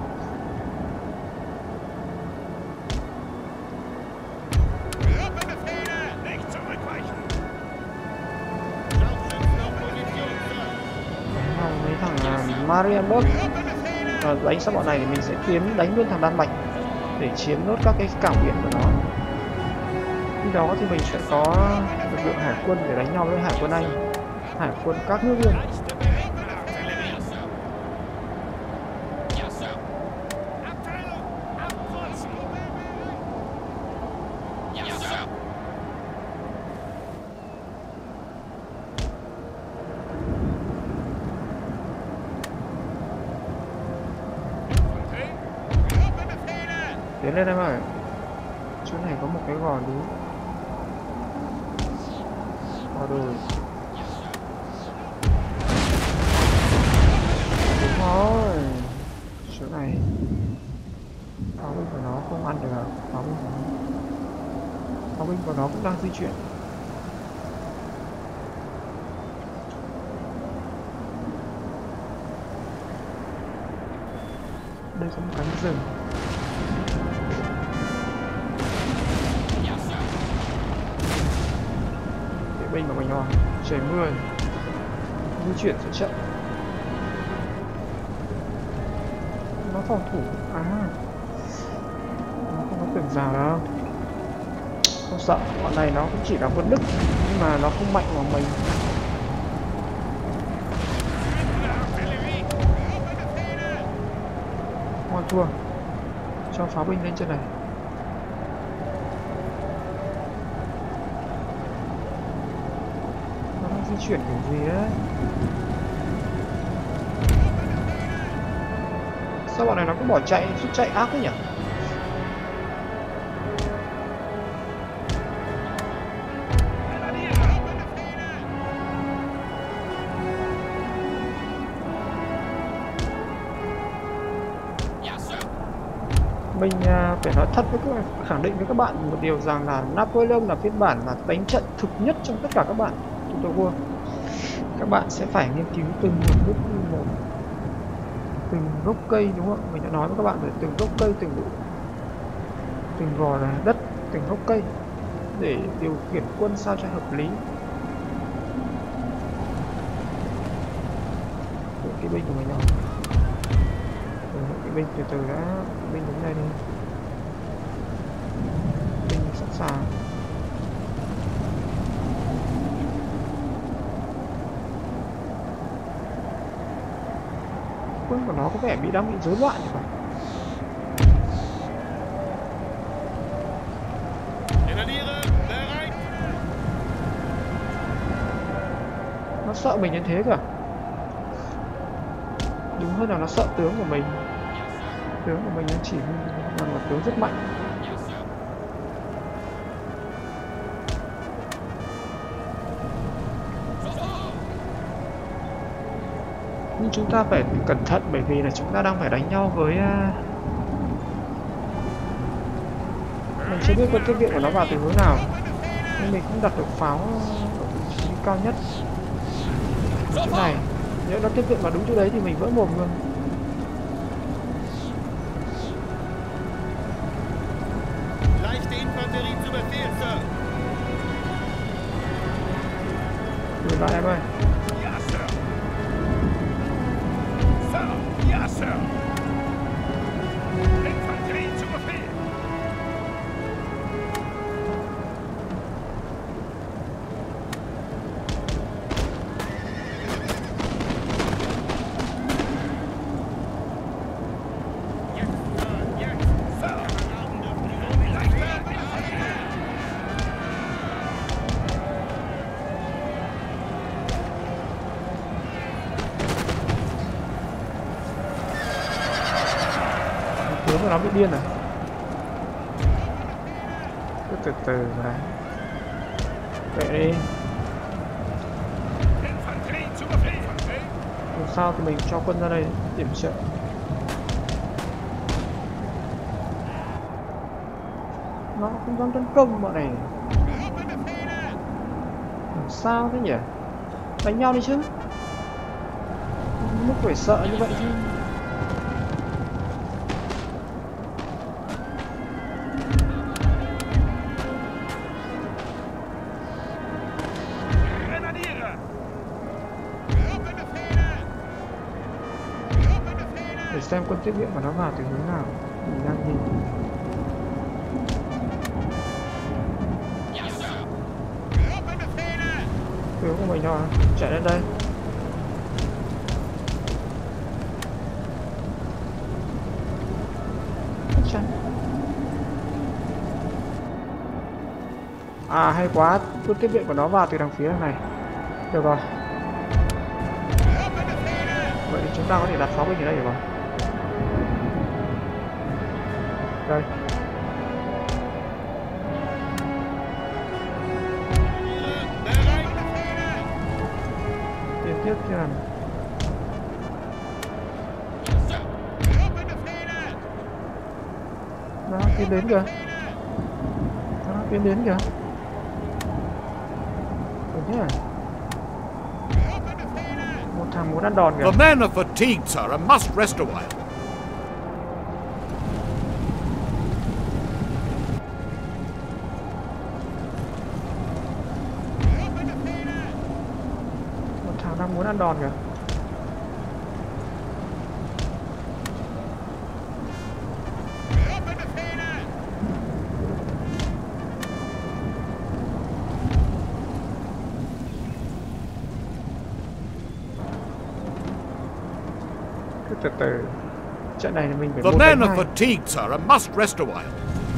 Mấy thằng Marienburg đánh sang bọn này thì mình sẽ tiến đánh luôn thằng Đan Mạch để chiếm nốt các cái cảng biển của nó. Khi đó thì mình sẽ có lực lượng hải quân để đánh nhau với hải quân Anh, hải quân các nước luôn. Tiến lên em ơi. Chỗ này có một cái gò núi. Gò đồi. Đúng rồi. Chỗ này pháo binh của nó không ăn được à? Pháo binh của nó cũng đang di chuyển. Đây có một cánh rừng. Vệ binh của mình rồi. Trời mưa, di chuyển sẽ chậm. Nó phòng thủ à? Nó không có tường rào đâu. Không sợ, bọn này nó cũng chỉ là quân Đức nhưng mà nó không mạnh bằng mình. Ngoan thua, cho pháo binh lên trên này. Nó đang di chuyển kiểu gì đấy? Sao bọn này nó cứ bỏ chạy, chứ chạy ác thế nhỉ? Mình phải nói thật với các bạn, khẳng định với các bạn một điều rằng là Napoleon là phiên bản mà đánh trận thực nhất trong tất cả các bạn Total War. Các bạn sẽ phải nghiên cứu từng một từng gốc cây, đúng không? Mình đã nói với các bạn về từng gốc cây, từng gò là đất, từng gốc cây để điều khiển quân sao cho hợp lý. Cái binh của mình nào? Cái binh từ từ đã, binh đứng đây đi. Binh sẵn sàng. Quân của nó có vẻ đang bị rối loạn vậy. Nó sợ mình đến thế cả. Đúng hơn là nó sợ tướng của mình. Tướng của mình nó chỉ là một tướng rất mạnh. Nhưng chúng ta phải cẩn thận bởi vì là chúng ta đang phải đánh nhau với mình chưa biết quân tiếp viện của nó vào từ hướng nào, nhưng mình cũng đặt được pháo ở vị trí cao nhất chỗ này. Nếu nó tiếp viện vào đúng chỗ đấy thì mình vỡ mồm luôn. Lùi lại em ơi. Nó bị điên à? Cứ từ từ mà. Vậy đi. Dù sao thì mình cho quân ra đây điểm trợ. Nó không dám tấn công bọn này. Làm sao thế nhỉ? Đánh nhau đi chứ. Mức phải sợ như vậy chứ. Xem quân tiếp viện của nó vào từ hướng nào, mình đang nhìn. Tướng của mình rồi, chạy lên đây. À hay quá, quân tiếp viện của nó vào từ đằng phía này. Được rồi. Vậy thì chúng ta có thể đặt pháo binh ở đây được rồi. Đây. Tiến tiếp thế nào? Nó tiến đến kìa. Nó tiến đến kìa. Thế à? Một thằng muốn ăn đòn kìa. The men are fatigued, sir, and must rest a while. vẫn ăn đòn kìa. Cứ từ từ. Trận này thì mình phải The một men đánh are hai. fatigued, sir, and must rest a while.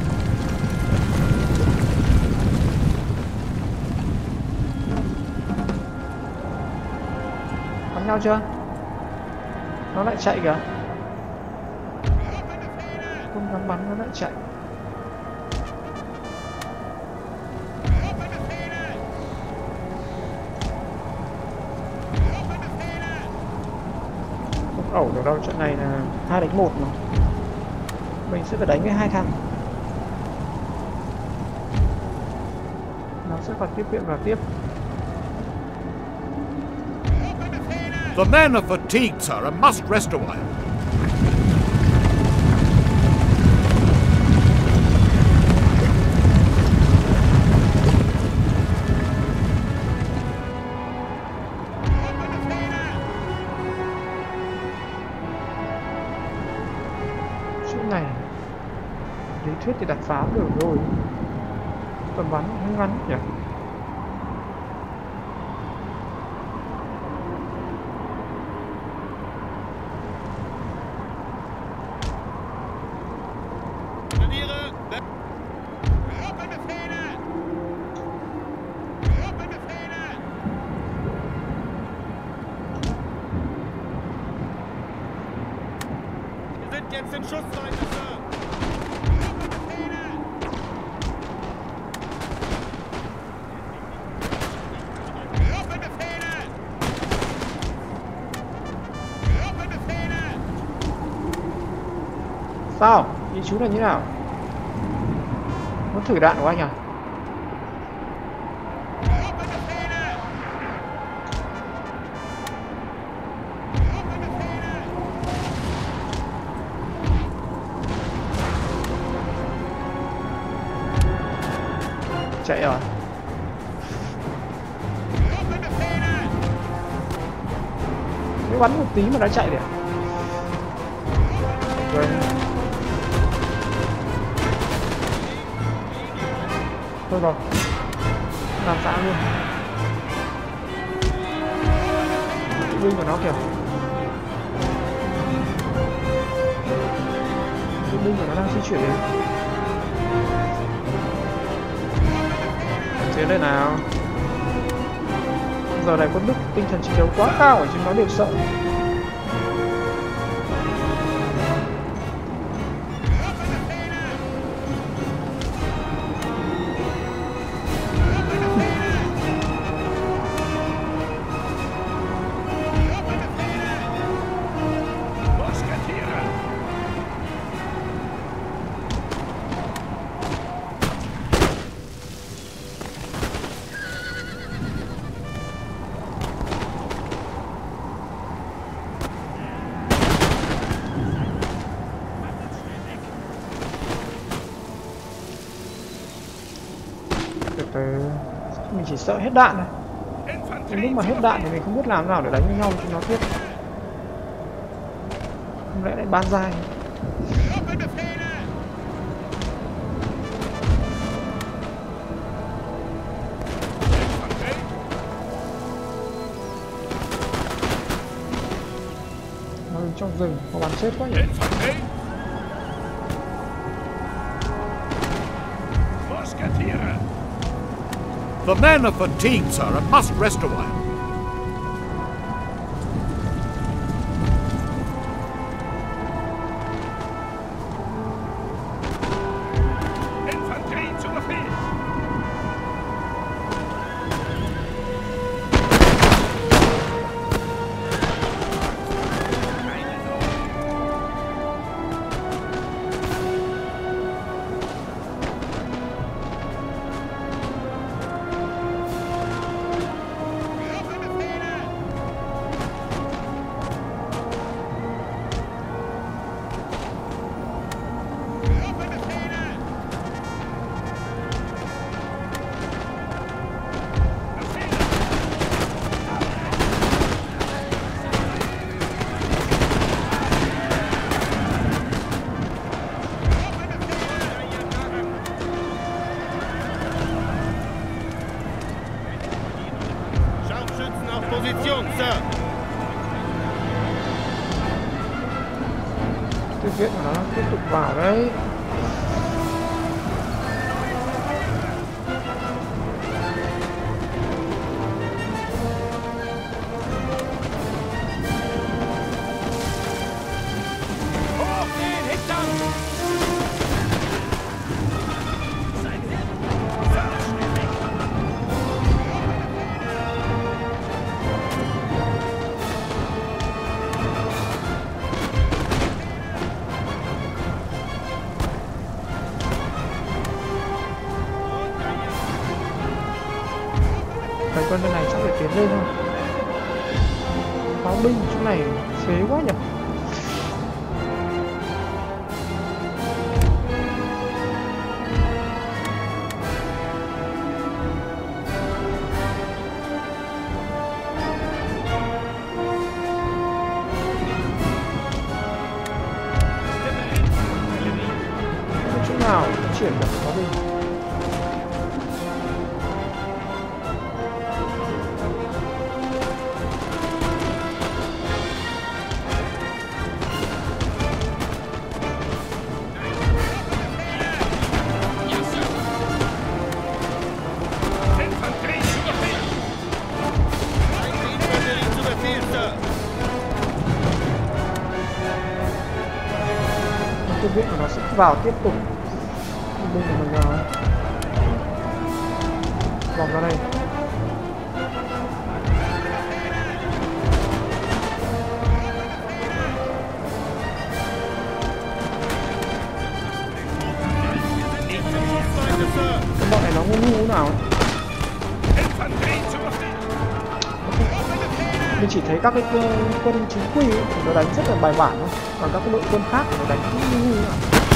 Bắn nhau chưa? Nó lại chạy kìa. Không dám bắn, nó lại chạy. Không ẩu được đâu, trận này là 2 đánh 1 mà. Mình sẽ phải đánh với 2 thằng. Nó sẽ còn tiếp viện vào tiếp. The men are fatigued, sir, and must rest a while. Chỗ này lý thuyết thì đặt pháo được rồi. Tầm bắn hơi ngắn nhỉ. Jetzt in Schussweite, Sir! Sao? Ý chú là như nào? Muốn thử đạn của anh à? Chạy rồi. Mới bắn một tí mà đã chạy rồi. Rồi. Thôi rồi. Làm xã luôn. Kỵ binh của nó kìa. Kỵ binh của nó đang di chuyển đến. Tiến lên nào. Giờ này con Đức tinh thần chiến đấu quá cao ở trên nó đều sợ. Mình chỉ sợ hết đạn này. Đến lúc mà hết đạn thì mình không biết làm nào để đánh với nhau cho nó tiếp. Không lẽ lại ban dai. Nó đứng trong rừng, có bắn chết quá nhỉ. The men are fatigued, sir, and must rest a while. Infantry to the field! Cái viện của nó tiếp tục vào đấy. Cái quân bên này chắc phải tiến lên thôi. Pháo binh chỗ này phế quá nhỉ. Chỗ nào chuyển được pháo binh. Cái viện của nó sẽ vào tiếp tục. Binh của mình rồi. Vòng ra đây. Cái bọn này nó ngu nào ấy. Mình chỉ thấy các cái quân chính quy ấy, nó đánh rất là bài bản thôi, còn các cái đội quân khác nó đánh ngu nữa.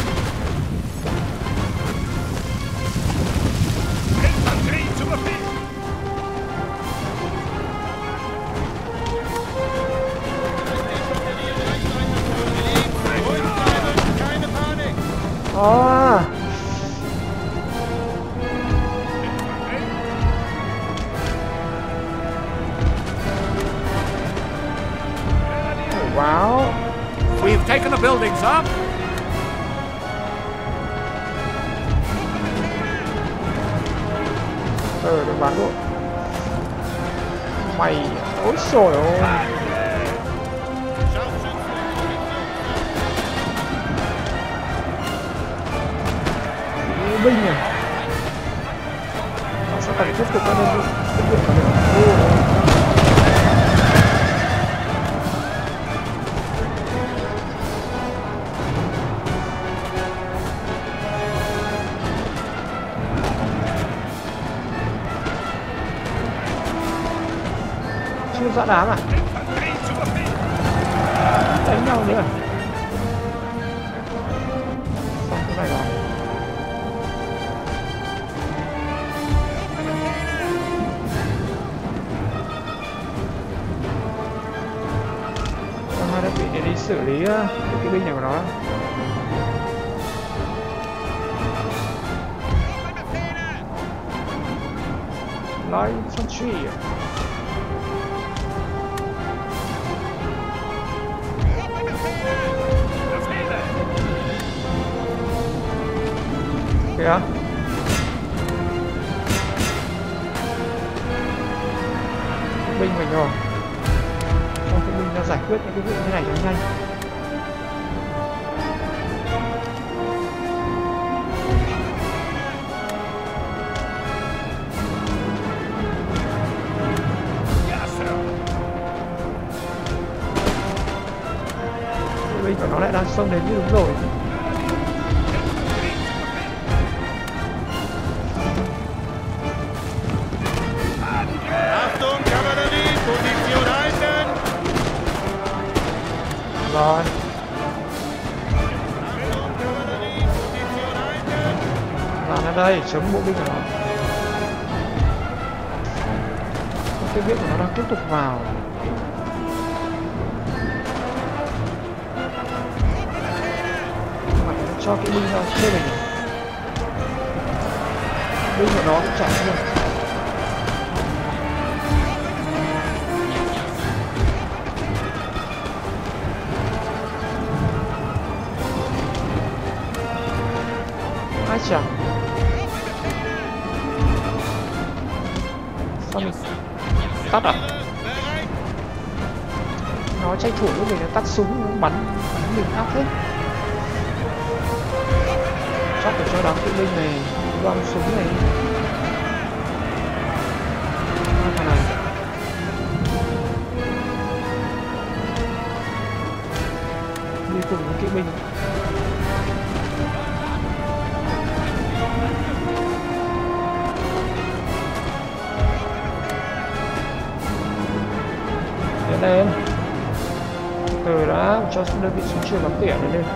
Wow. We've taken the buildings up. Được bán độ. Mày, ôi trời ơi. Binh à? Nó sẽ phải tiếp tục các đơn vị tiếp tục cả được. Chưa dã đám à? Đánh nhau nữa à? Xong cái này rồi. Hai đơn vị để đi xử lý cái binh này của nó. Light infantry. Kìa. Binh mình rồi. Cho cái binh ra giải quyết những cái vụ như này cho nhanh. Cái binh của nó lại đang xông đến như đúng rồi. Rồi. Làm ra đây, chống bộ binh của nó. Cái viện của nó đang tiếp tục vào. Mà cho cái binh ra chơi này. Binh của nó cũng chạy luôn. chà. Sao mình tắt à? Nó tranh thủ với mình nó tắt súng, nó bắn mình áp hết. Chắc phải cho đám kỵ binh này loan súng này. Thằng này đi cùng với kỵ binh. Tiến lên. Từ đã cho đơn vị súng trường bắn tỉa này lên.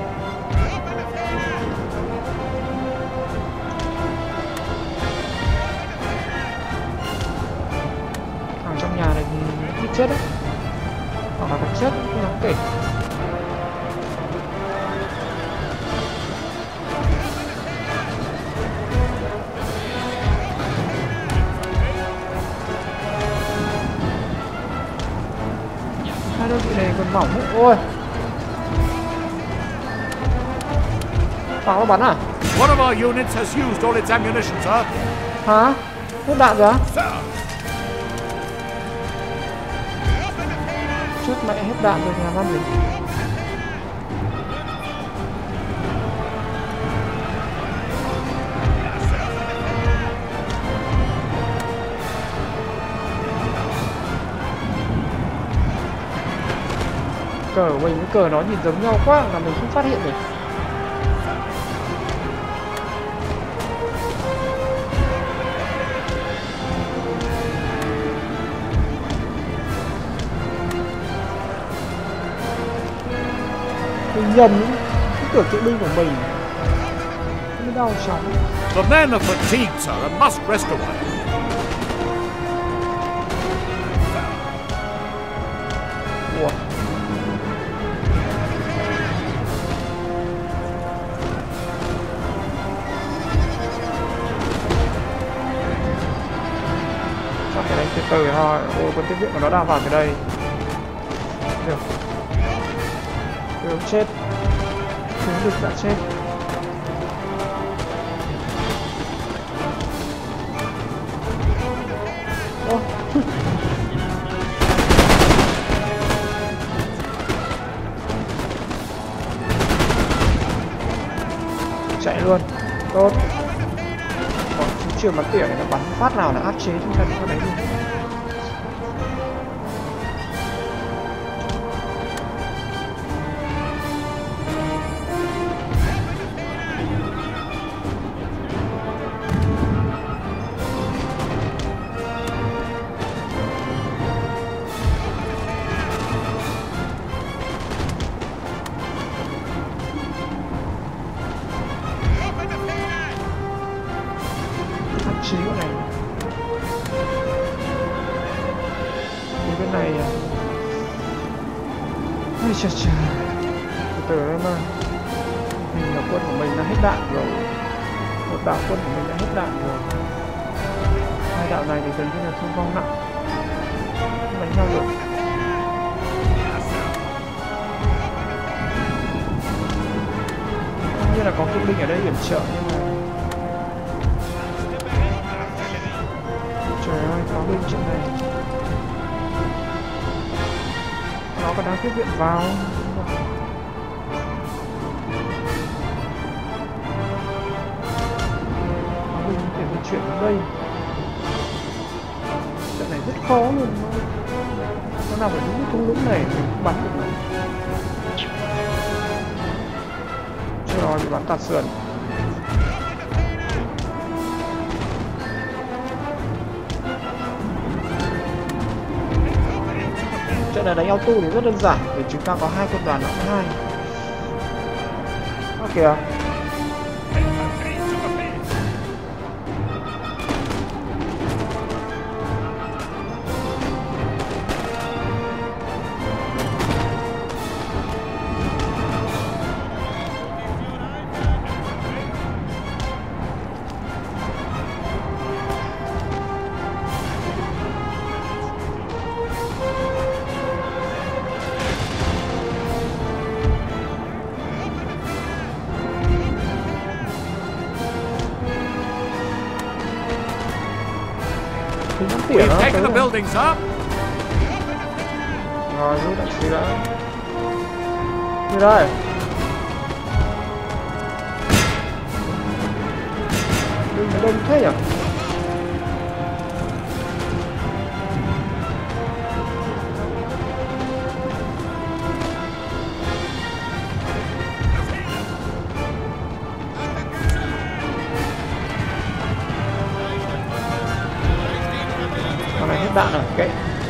Thằng trong nhà này thì ít chết đấy, hoặc là phải chết không đáng kể. Hai đơn vị này còn mỏng hết. Ôi, pháo nó bắn à? One of our units has used all its ammunition, sir. Hả? Hết đạn rồi á? Trước mẹ hết đạn rồi thì làm ăn gì? Cờ của mình với cờ nó nhìn giống nhau quá là mình không phát hiện được. Mình nhầm cái cửa kỵ binh của mình nó đau chóng. The men are fatigued, sir, and must rest a while. Ủa? Chắc phải đánh từ từ thôi. Ôi, quân tiếp viện của nó đang vào từ đây. Được. Được, chết. Chúng được đã chết. Ô. Chạy luôn. Tốt. Còn súng trường bắn tỉa này nó bắn phát nào là áp chế chúng ta có đánh luôn. Chí con này. Đến bên này à? Ôi trời trời. Từ từ đấy mà. Mình là quân của mình đã hết đạn rồi. Một đạo quân của mình đã hết đạn rồi. Hai đạo này thì gần như là thương vong nặng. Không đánh nhau được. Như là có kỵ binh ở đây yểm trợ nhưng mà trời ơi, pháo binh chuyện này nó còn đang tiếp viện vào. Pháo binh có thể di chuyển đến đây. Trận này rất khó luôn. Nó nằm ở đúng cái thung lũng này mình không bắn được này. Trời ơi, bị bắn tạt sườn. Trận này đánh auto thì rất đơn giản vì chúng ta có hai quân đoàn nặng hai. Đó kìa. tỉa nó. We've taken the building, sir. Rồi, rút đại sứ đã. Như đây. Đừng có đông thế nhỉ? Con này hết đạn rồi, kệ.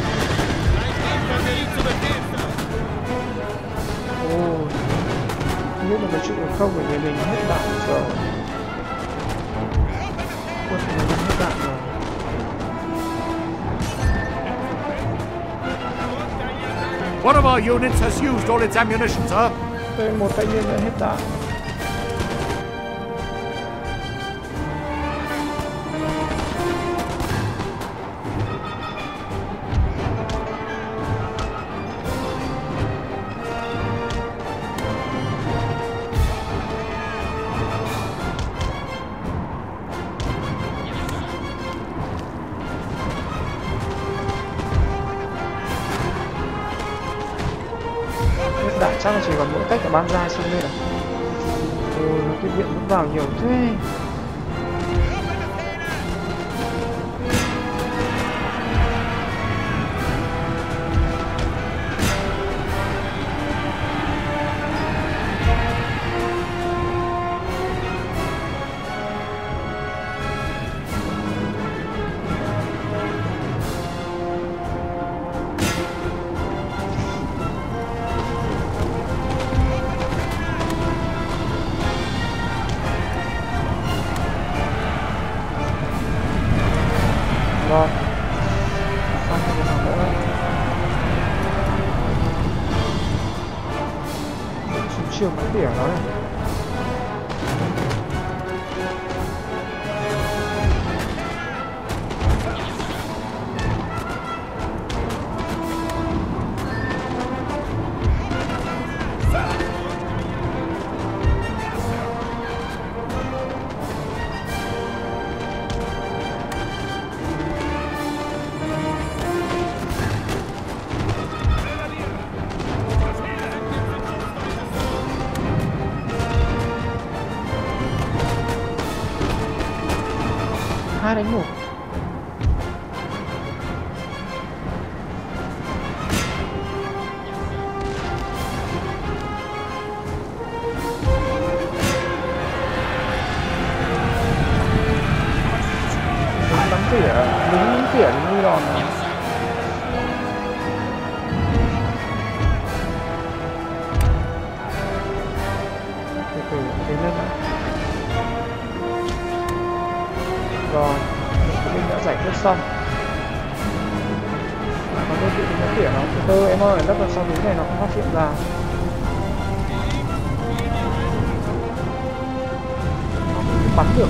Ôi, không biết là có chịu được không, bởi vì mình hết đạn rồi. Ôi, mình hết đạn rồi. One of our units has used all its ammunition, sir. Đây, một thanh niên đã hết đạn. Đạn chắc là chỉ còn mỗi cách là bám ra xuống đây này. Ôi, cái viện vẫn vào nhiều thế. Rồi. Xong rồi nào nữa. Xuống chiều bắn tỉa nó này. Hai đánh một. Bắn tỉa, lính tỉa như đòn này. Từ từ tiến lên đã. Rồi, mình đã giải quyết xong. Còn đơn vị mình đã tỉa nó. Từ từ em ơi, lắp vào sau núi này nó không phát hiện ra. Bắn được.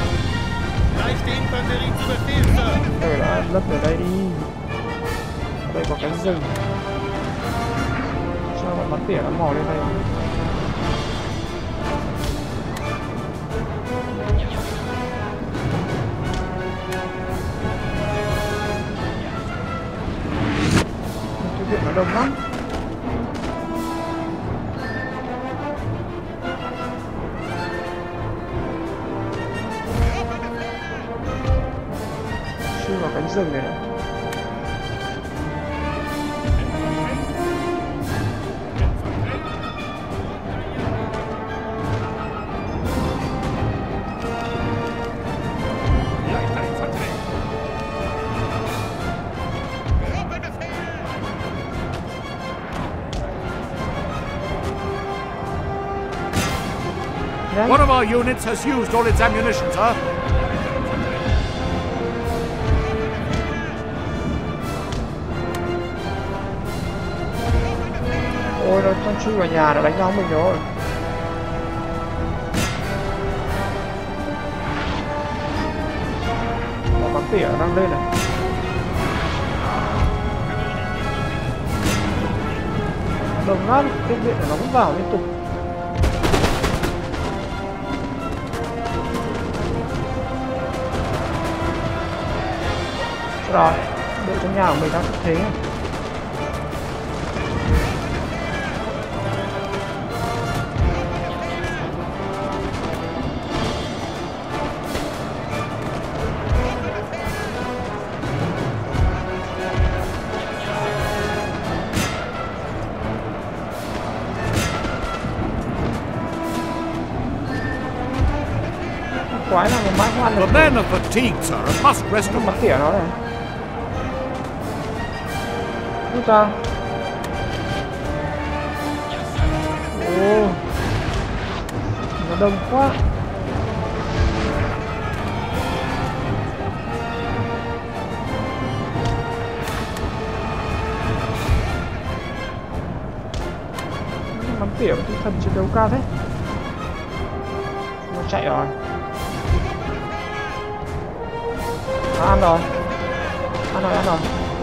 Rồi đã lấp ở đây đi. Ở đây có cánh rừng. Cho bọn bắn tỉa nó mò lên đây. Nó đông lắm. Chui vào cánh rừng này nữa. One of our units has used all its ammunition, sir. Ôi, nó chui vào nhà đã đánh nhau mình rồi. Nó bắn tỉa đang lên này. Đồng lắm, tên viện nó vẫn vào liên tục. Rồi, đội trong nhà của mình đang thế. Quái là một mãi không ăn được. The men are fatigued, sir, and must rest Nó a bắn while. tỉa nó này. Rút ra. Ồ, nó đông quá. Bắn tỉa tinh thần chiến đấu cao thế. Nó chạy rồi. Ăn rồi. Ăn rồi, ăn rồi.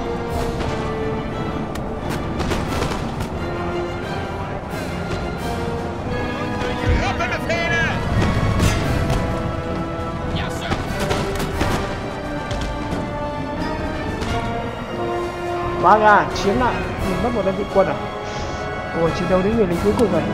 Vâng à, chiếm lại. Mình mất một đơn vị quân à? Ôi, chiến đấu đến người lính cuối cùng này.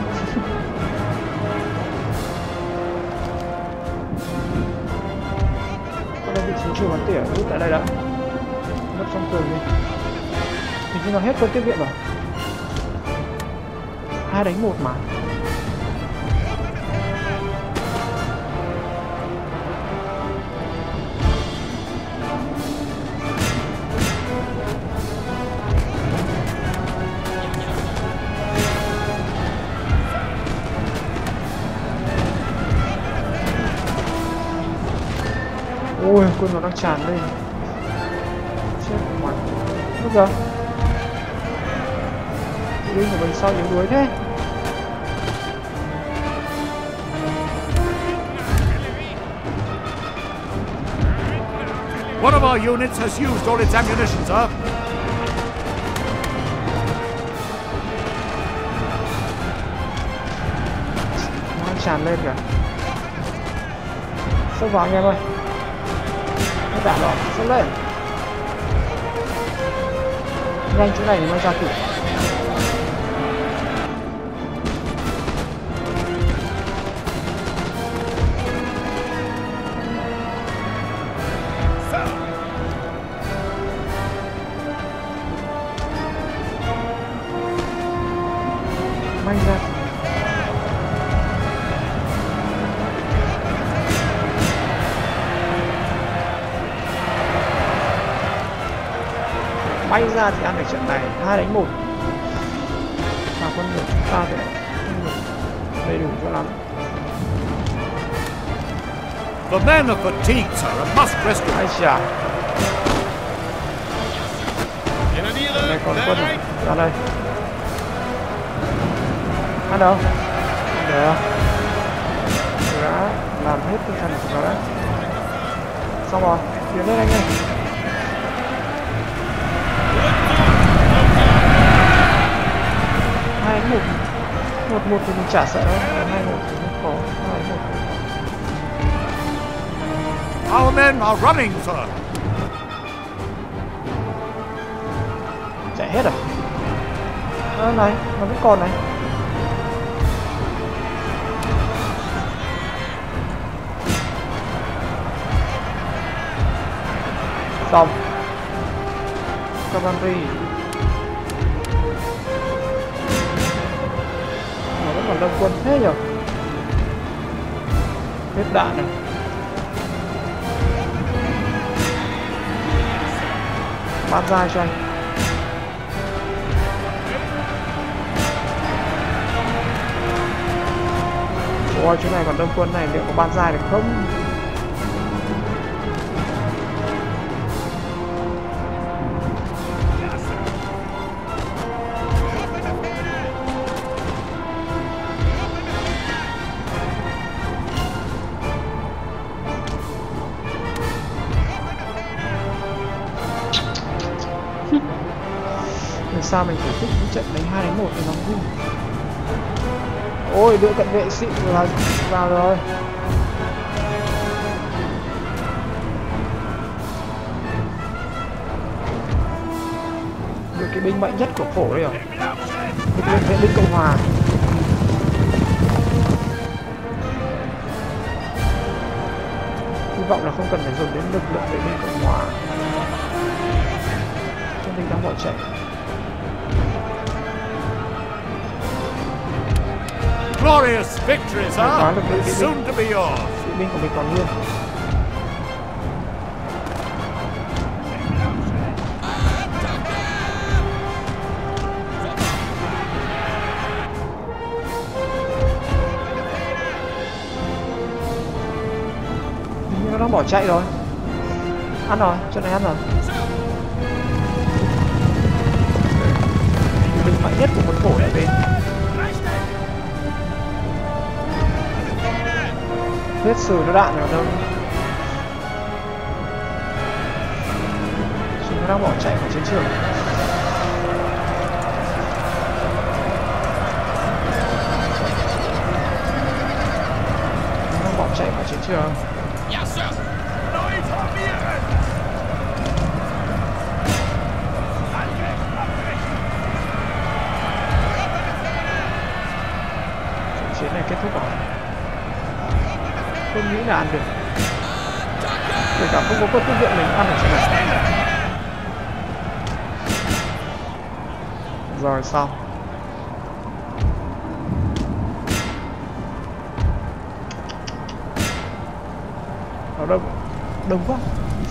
Có đơn vị chiến chủ bắn tỉa rút tại đây đã. Mất trong tường đi. Hình như nó hết quân tiếp viện rồi. 2 đánh 1 mà. Ôi, quân nó đang tràn lên. Chết mày. Lúc giờ lính của mình sao yếu đuối thế? One of our units has used all its ammunition, sir. Nó đang tràn lên kìa. Xông vào anh em ơi. Nó đạn rồi, xông lên. Nhanh chỗ này thì mới ra kịp. May ra. May ra thì ăn được trận này 2 đánh 1. Mà con người chúng ta thì không được đầy đủ cho lắm. The men are fatigued, sir, and must rest a Ai while. chà. Đây còn quân này. Ra đây. Ăn đâu? Được. Đã làm hết tinh thần của nó đấy. Xong rồi, tiến lên anh ơi. Hai một thì mình chả sợ đâu, 2-1 thì không có. 2-1. Our men are running, sir. Chạy hết rồi. Này, nó vẫn còn này. Xong. Cavalry. Nó vẫn còn đông quân thế nhỉ? Hết đạn này. Bán ra cho anh. Ôi, chỗ này còn đông quân này, liệu có bán dài được không? Sao mình phải thích những trận đánh 2 đánh 1 thì nó vui. Ôi, đội cận vệ xịn là vào rồi. cái binh mạnh nhất của phổ đây rồi. Lực lượng vệ binh Cộng Hòa. Hy vọng là không cần phải dùng đến lực lượng vệ binh Cộng Hòa. Quân Địch đang bỏ chạy. Glorious victory, sir. Soon to be yours. Vệ binh của mình còn nguyên. Nó đang bỏ chạy rồi. Ăn rồi, chỗ này ăn rồi. Binh mạnh nhất của quân phổ lại về. Hết sử nó đạn ở đâu? Chúng nó đang bỏ chạy khỏi chiến trường. Nó đang bỏ chạy khỏi chiến trường. Chiến này kết thúc rồi. Không nghĩ là ăn được. Kể cả không có quân phương viện mình ăn được chỗ này. Rồi xong. Ở đâu? Đông quá.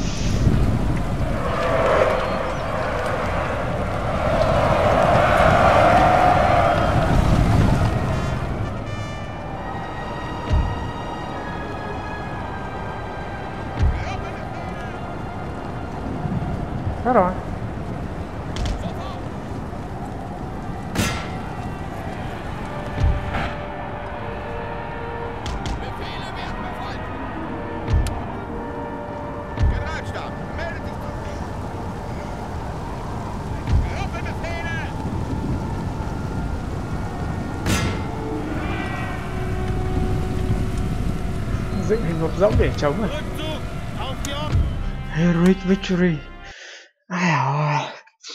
Hết rồi. Dựng hình hộp rỗng để chống rồi. Heroic victory. Ai ơi.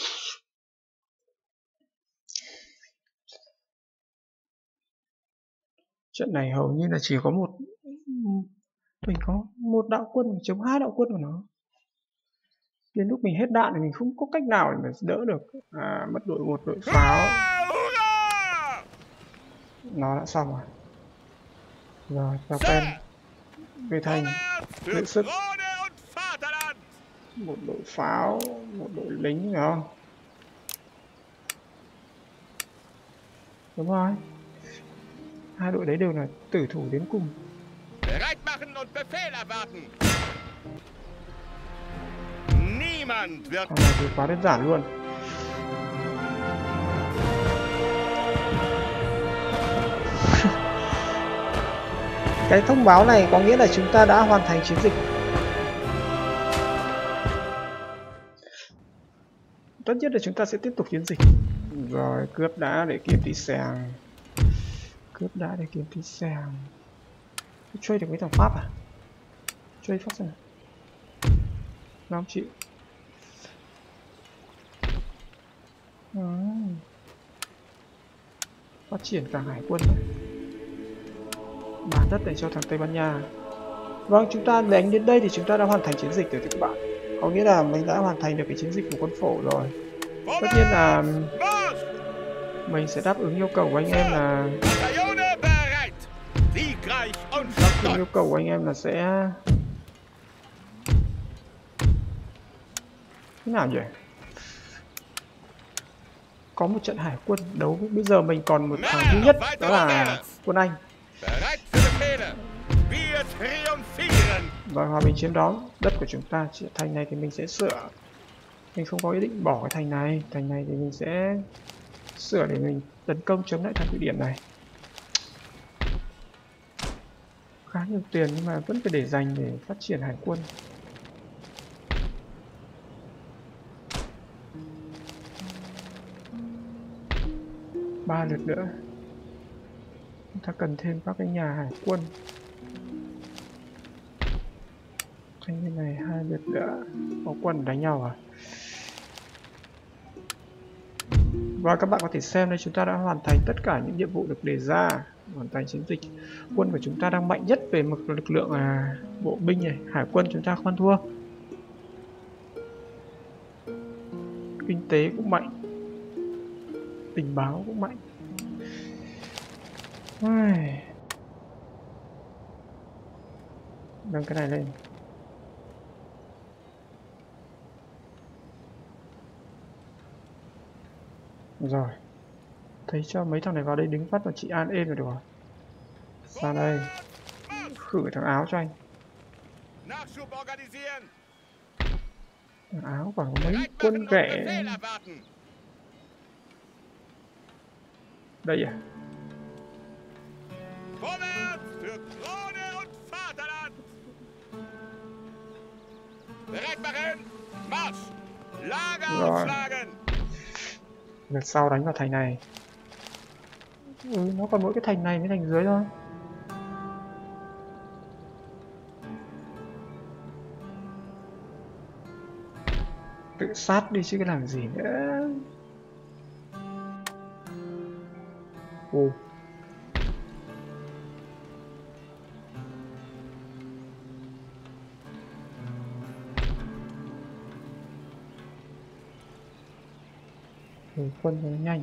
Trận này hầu như là chỉ có mình có một đạo quân chống hai đạo quân của nó. Đến lúc mình hết đạn thì mình không có cách nào để mà đỡ được. Mất đội một đội pháo. Nó đã xong rồi. Rồi, vào pen về thành giữ sức. Một đội pháo, một đội lính phải không? Đúng rồi. Hai đội đấy đều là tử thủ đến cùng. Con này thì quá đơn giản luôn. Cái thông báo này có nghĩa là chúng ta đã hoàn thành chiến dịch. Tất nhiên là chúng ta sẽ tiếp tục chiến dịch. Rồi, cướp đá để kiếm tí sàng. Cướp đá để kiếm tí sàng. Chơi được mấy thằng Pháp à? Chơi Pháp xem nào. Nó không chịu. Phát triển cả hải quân này. Bán đất để cho thằng Tây Ban Nha. Vâng, chúng ta đánh đến đây thì chúng ta đã hoàn thành chiến dịch rồi các bạn. Có nghĩa là mình đã hoàn thành được cái chiến dịch của quân phổ rồi. Tất nhiên là mình sẽ đáp ứng yêu cầu của anh em là sẽ thế nào nhỉ? Có một trận hải quân đấu. Bây giờ mình còn một thằng duy nhất, đó là quân Anh. Và hòa bình chiếm đóng đất của chúng ta. Thành này thì mình sẽ sửa. Mình không có ý định bỏ cái thành này. Thành này thì mình sẽ sửa để mình tấn công chống lại thằng Thụy Điển này. Khá nhiều tiền nhưng mà vẫn phải để dành để phát triển hải quân. Ba lượt nữa. Chúng ta cần thêm các cái nhà hải quân. Thanh niên này 2 lượt nữa. Có quân đánh nhau à? Và các bạn có thể xem đây, chúng ta đã hoàn thành tất cả những nhiệm vụ được đề ra, hoàn thành chiến dịch. Quân của chúng ta đang mạnh nhất về mặt lực lượng bộ binh này, hải quân chúng ta không ăn thua. Kinh tế cũng mạnh, tình báo cũng mạnh. Nâng cái này lên. Rồi, thấy cho mấy thằng này vào đây đứng phát và chị an êm rồi được rồi. Ra đây, khử thằng áo cho anh. Thằng áo còn có mấy quân ghẻ. Đây à? Rồi, lượt sau đánh vào thành này. Nó còn mỗi cái thành này với thành dưới thôi. Tự sát đi chứ cái làm gì nữa. Ồ. Quân nó nhanh.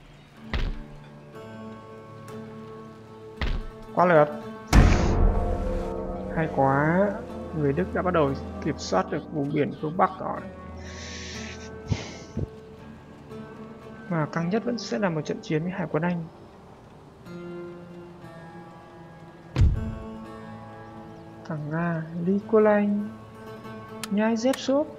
Quá lượt. Hay quá. Người Đức đã bắt đầu kiểm soát được vùng biển phương Bắc rồi. Mà căng nhất vẫn sẽ là một trận chiến với hải quân Anh. Thằng Nga, Nikolai nhai dép suốt.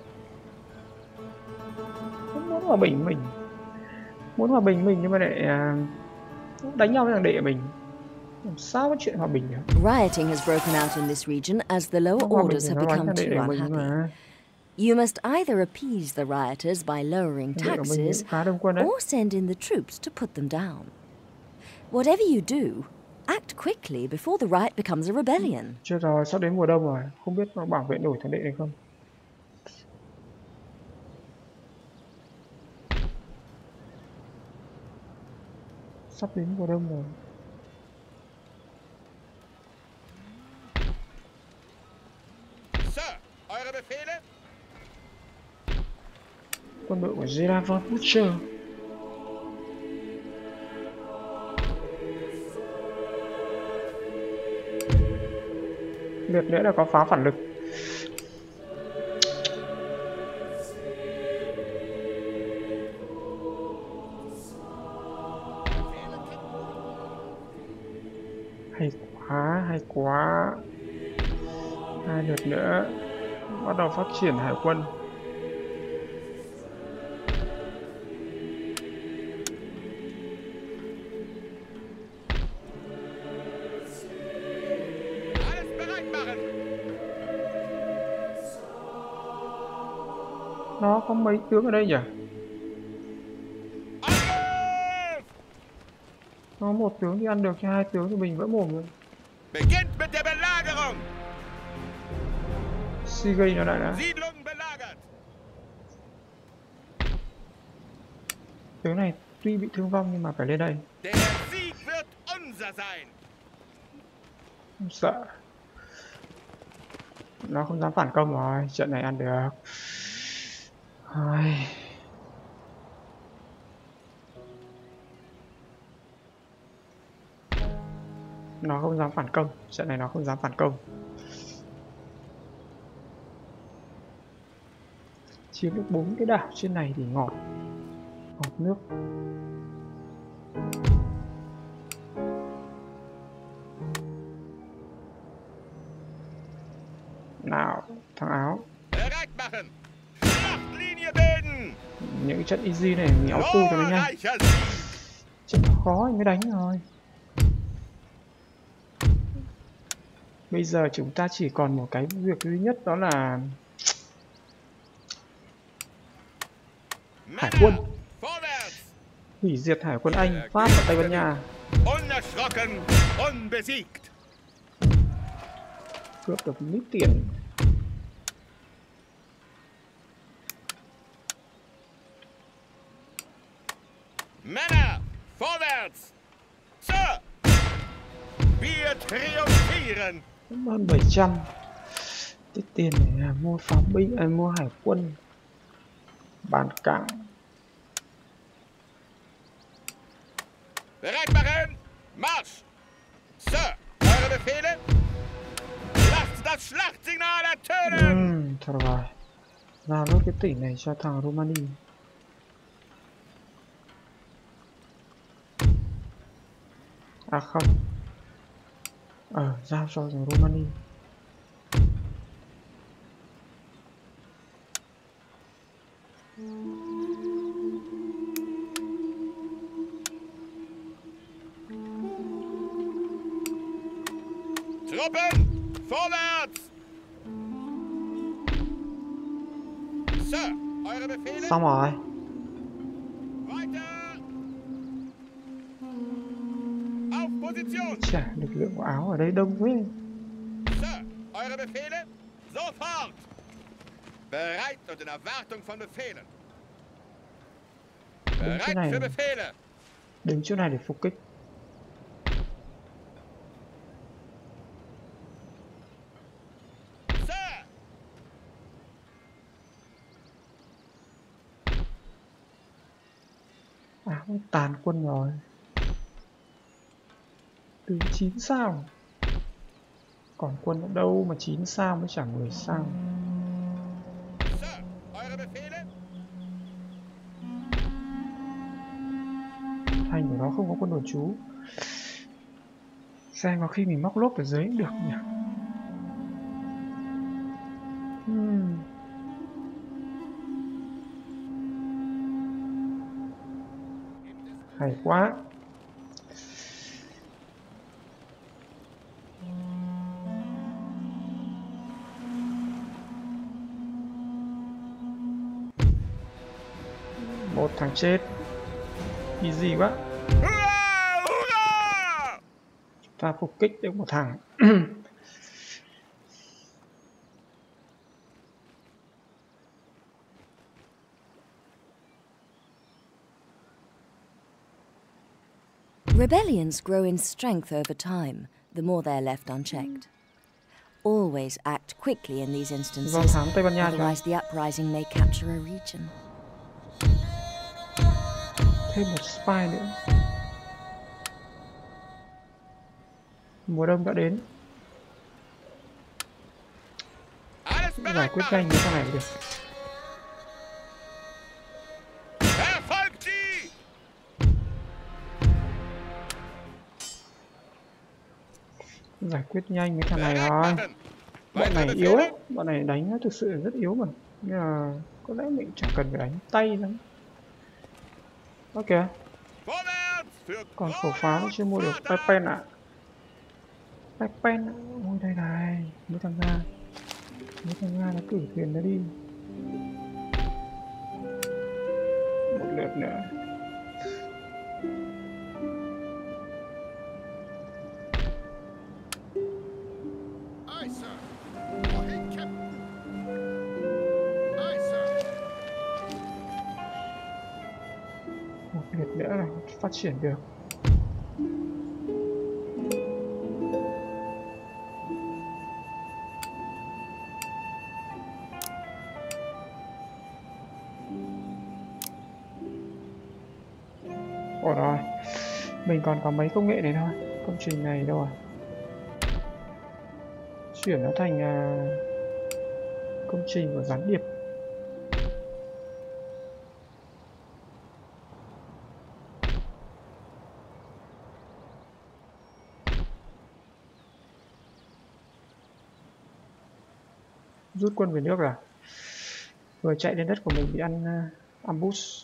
Muốn hòa bình mình. Muốn hòa bình mình nhưng mà lại đánh nhau với thằng đệ mình. Làm sao có chuyện hòa bình được? Rioting has broken out in this region as the lower orders have become too unhappy. You must either appease the rioters by lowering taxes or send in the troops to put them down. Whatever you do, act quickly before the riot becomes a rebellion. Chưa rồi, sắp đến mùa đông rồi, không biết nó bảo vệ nổi thằng đệ này không? Sắp đến mùa đông rồi. Quân đội của Gerard von Butcher. Lượt nữa là có phá phản lực. Hay quá, hay quá. 2 lượt nữa bắt đầu phát triển hải quân. Nó có mấy tướng ở đây nhỉ? Nó một tướng thì ăn được, cho 2 tướng thì mình vỡ mồm rồi. Sigay nó lại đã. Tướng này tuy bị thương vong nhưng mà phải lên đây. Không sợ. Nó không dám phản công rồi, trận này ăn được. Ai... Nó không dám phản công, trận này nó không dám phản công. Chiếm được 4 cái đảo trên này thì ngọt. Ngọt nước. Nào, thằng áo. Những trận easy này mình áo tu cho nó nhanh. Trận khó thì mới đánh rồi. Bây giờ chúng ta chỉ còn một cái việc duy nhất, đó là hải quân. Hủy diệt hải quân Anh, Pháp và Tây Ban Nha. Cướp được ít tiền. Männer, vorwärts! Sir! Wir triumphieren! Hơn 700. Tiết tiền để mua pháo binh, mua hải quân. Bàn cảng. Bereit machen! Marsch! Sir, eure Befehle? Lasst das Schlachtsignal ertönen! Thật rồi. Giao nốt cái tỉnh này cho thằng Romani. À không. Giao cho thằng Romani. Truppen, vorwärts! Sir, eure Befehle? Xong rồi. Weiter! Auf Position! Chả, lực lượng của Áo ở đây đông quá. Sir, eure Befehle? Sofort! Bereit und in Erwartung von Befehlen. Bereit für Befehle. Đứng chỗ này để phục kích. Sir! Áo tàn quân rồi. Từ 9 sao. Còn quân ở đâu mà 9 sao mới chẳng 10 sao. Sir, eure Befehle? Thành của nó không có quân đồn trú. Xem có khi mình móc lốp ở dưới cũng được nhỉ. Hay quá. Một thằng chết. Easy quá. Hurra! Hurra! Ta phục kích được một thằng. Rebellions grow in strength over time, the more they're left unchecked. Always act quickly in these instances, otherwise the uprising may capture a region. Thêm một spy nữa. Mùa đông đã đến. Giải quyết nhanh như thế này được. Giải quyết nhanh với thằng này rồi. Bọn này yếu lắm. Bọn này đánh nó thực sự rất yếu mà. Nhưng mà có lẽ mình chẳng cần phải đánh tay lắm. Ok. Còn khẩu pháo chưa mua được. Pen ạ. Pen ạ. Ôi đây này. Mấy thằng Nga nó cử thuyền nó đi. Một lượt nữa. Một lượt nữa là phát triển được. Ổn rồi. Mình còn có mấy công nghệ này thôi. Công trình này đâu à? Chuyển nó thành công trình của gián điệp. Rút quân về nước à? Vừa chạy đến đất của mình bị ăn ambush.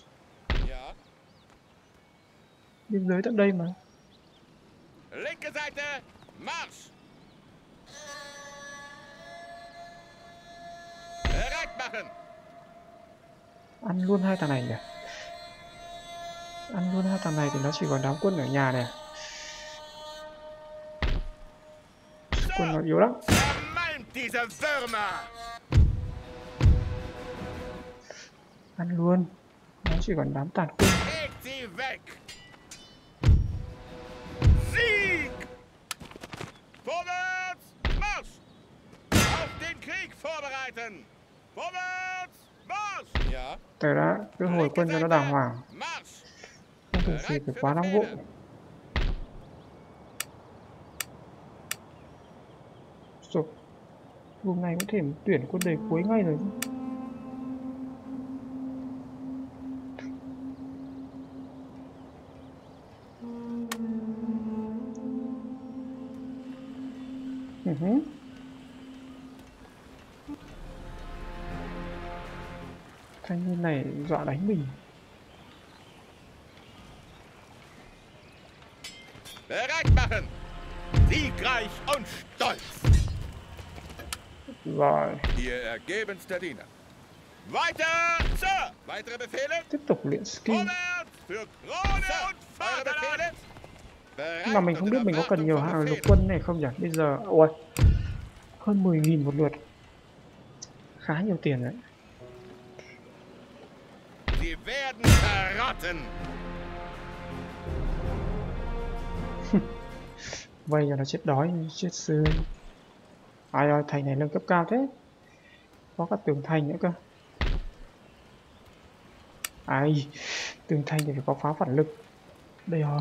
Biên giới tận đây mà. Linke Seite, Marsch! Bereit machen! Ăn luôn hai thằng này nhỉ? Ăn luôn hai thằng này thì nó chỉ còn đóng quân ở nhà này. Quân nó yếu lắm. Ăn luôn. Nó chỉ còn đám tàn quân. Legt sie weg! Sieg! Vorwärts! Marsch! Auf den Krieg vorbereiten! Vorwärts! Marsch! Ja. Tớ đã cứ hồi quân cho nó đàng hoàng, Marsch! không việc gì phải quá nóng vội. Rồi, vùng này có thể tuyển quân đời cuối ngay rồi. Thanh niên này dọa đánh mình. Bereit machen! Siegreich und stolz! Rồi, Ihr ergebenster Diener. Weiter, Sir! Weitere Befehle? tiếp tục luyện skill. Vorwärts für Krone und Vaterland! Nhưng mà mình không biết mình có cần nhiều hàng lục quân này không nhỉ? Bây giờ, ôi, hơn 10.000 một lượt. Khá nhiều tiền đấy. Sie werden verrotten! Vây cho nó chết đói, chết sươi. Ai ơi, thành này nâng cấp cao thế. Có cả tường thành nữa cơ. Ai, tường thành thì phải có pháo phản lực. Đây rồi.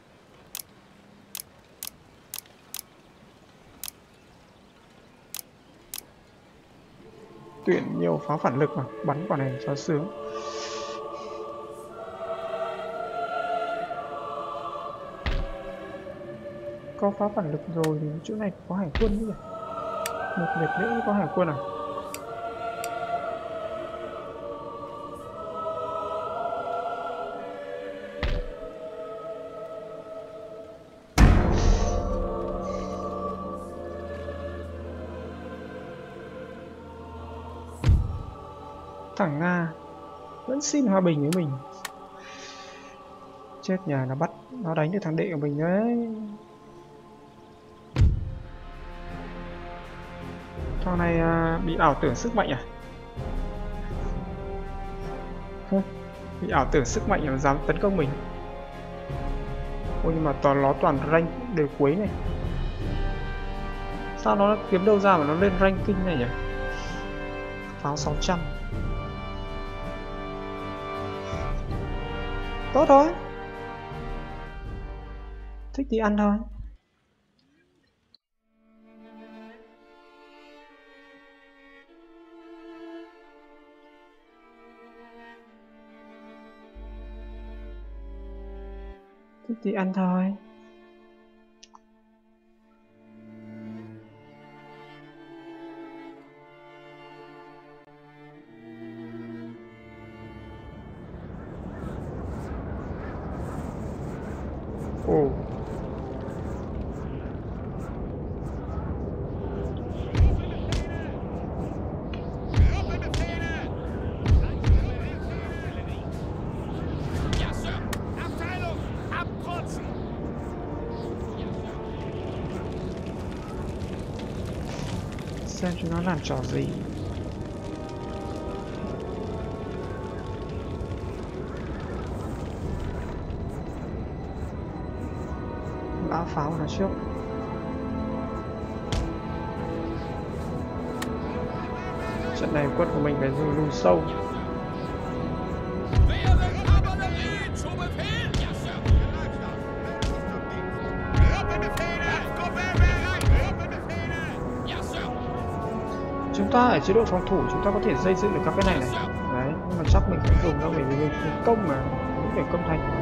Tuyển nhiều pháo phản lực mà, bắn quả này cho sướng. Có pháo phản lực rồi thì chỗ này có hải quân nữa. Một lượt nữa có hải quân à? Thằng Nga vẫn xin hòa bình với mình. Chết nhà, nó bắt, nó đánh được thằng đệ của mình đấy. Thằng này bị ảo tưởng sức mạnh à? Bị ảo tưởng sức mạnh mà dám tấn công mình. Ôi nhưng mà nó toàn rank đều cuối này. Sao nó kiếm đâu ra mà nó lên ranking này nhỉ? Pháo 600. Tốt thôi. Thích thì ăn thôi. Thích thì ăn thôi. Ồ. Xem chúng nó làm trò gì. Bão pháo nó trước. Trận này quân của mình phải lùi sâu. Chúng ta ở chế độ phòng thủ chúng ta có thể xây dựng được các cái này này. Đấy, nhưng mà chắc mình phải dùng đâu, mình công mà cũng phải công thành.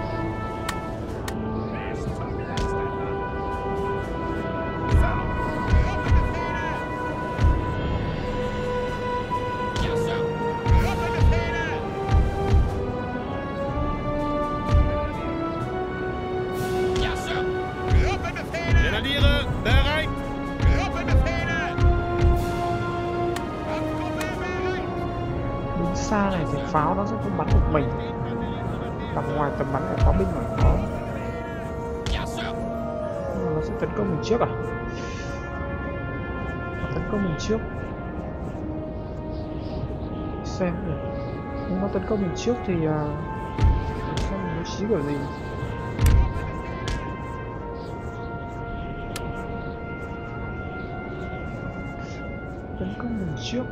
Xa này thì pháo nó sẽ không bắn được mình. Nằm ngoài tầm bắn của pháo binh mà có. Nó sẽ tấn công mình trước à? Tấn công mình trước. Xem được. Nếu nó tấn công mình trước thì xem mình bố trí kiểu gì. Tấn công mình trước.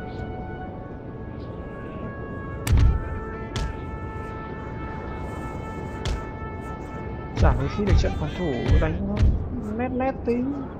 Chả mấy khi được trận phòng thủ đánh nó nét tí.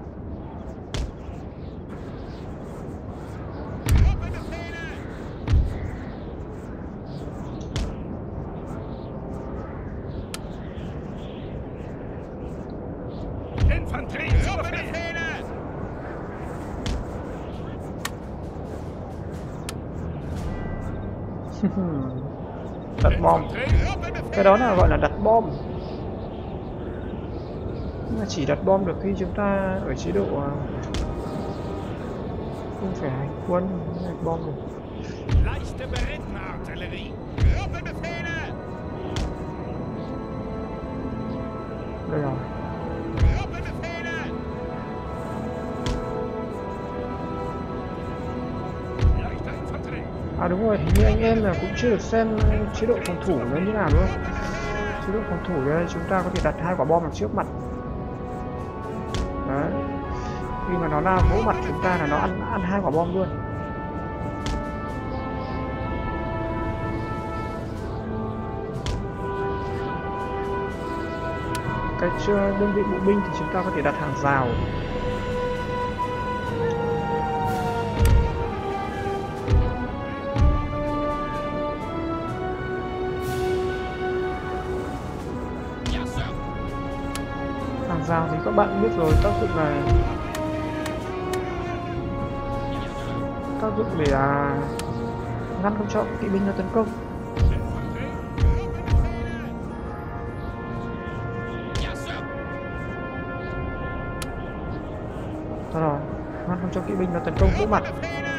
Đặt bom. Cái đó là gọi là đặt bom. Nhưng mà chỉ đặt bom được khi chúng ta ở chế độ không phải hành quân đặt bom được. Đây rồi. À đúng rồi, hình như anh em là cũng chưa được xem chế độ phòng thủ nó như nào đúng không? Chế độ phòng thủ đây chúng ta có thể đặt 2 quả bom ở trước mặt. Đấy. Khi mà nó lao vỗ mặt chúng ta là nó ăn 2 quả bom luôn. Cái đơn vị bộ binh thì chúng ta có thể đặt hàng rào. Hàng rào thì các bạn biết rồi, tác dụng này tác dụng để ngăn không cho kỵ binh nó tấn công. Rồi, ngăn không cho kỵ binh nó tấn công vỗ mặt.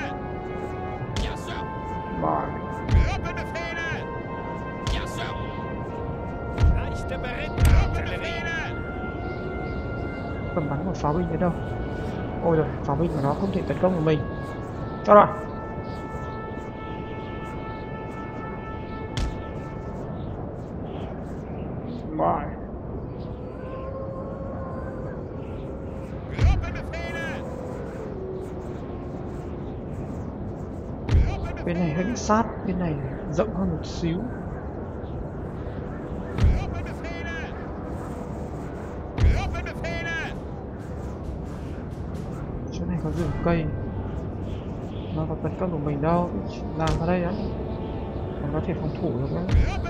Rồi. Cầm bắn một pháo binh đến đâu? Ôi rồi, pháo binh của nó không thể tấn công của mình. Cho rồi. Rồi. Bên này hơi bị sát, bên này rộng hơn một xíu. Chỗ này có rừng cây, nó có tấn công của mình đâu, làm vào đây á, còn có thể phòng thủ được đấy.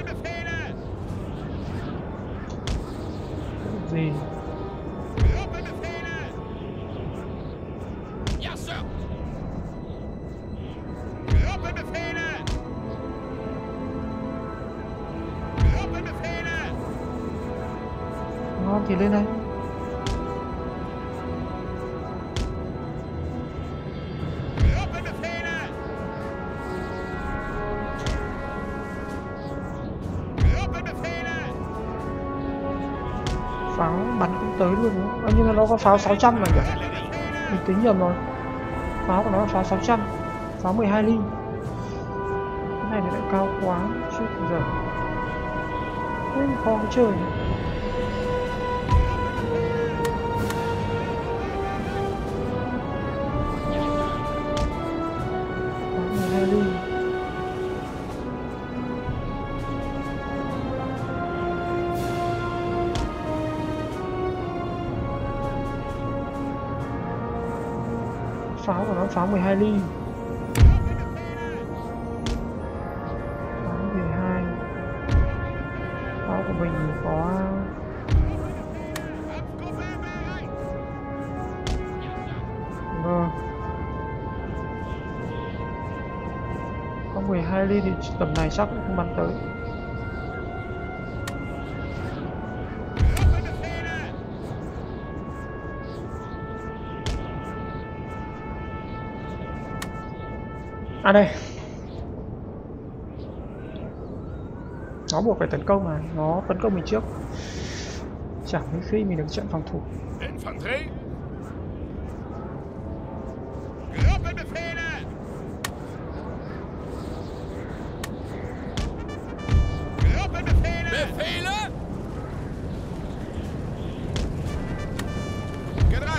Cái gì? Ngon thì lên đây. Pháo bắn cũng tới luôn đúng không? Nhưng mà nó có pháo 600 mà nhỉ? Mình tính nhầm rồi. Pháo của nó là pháo 600, pháo 12 ly. Cái này thì lại cao quá, chứ giờ thế khó cái chơi. Pháo 12 ly. Pháo của nó pháo 12 ly. Pháo 12. Pháo của mình có có 12 ly thì tầm này chắc cũng không bắn tới. À đây, nó buộc phải tấn công mà, nó tấn công mình trước, chẳng mấy khi mình được trận phòng thủ.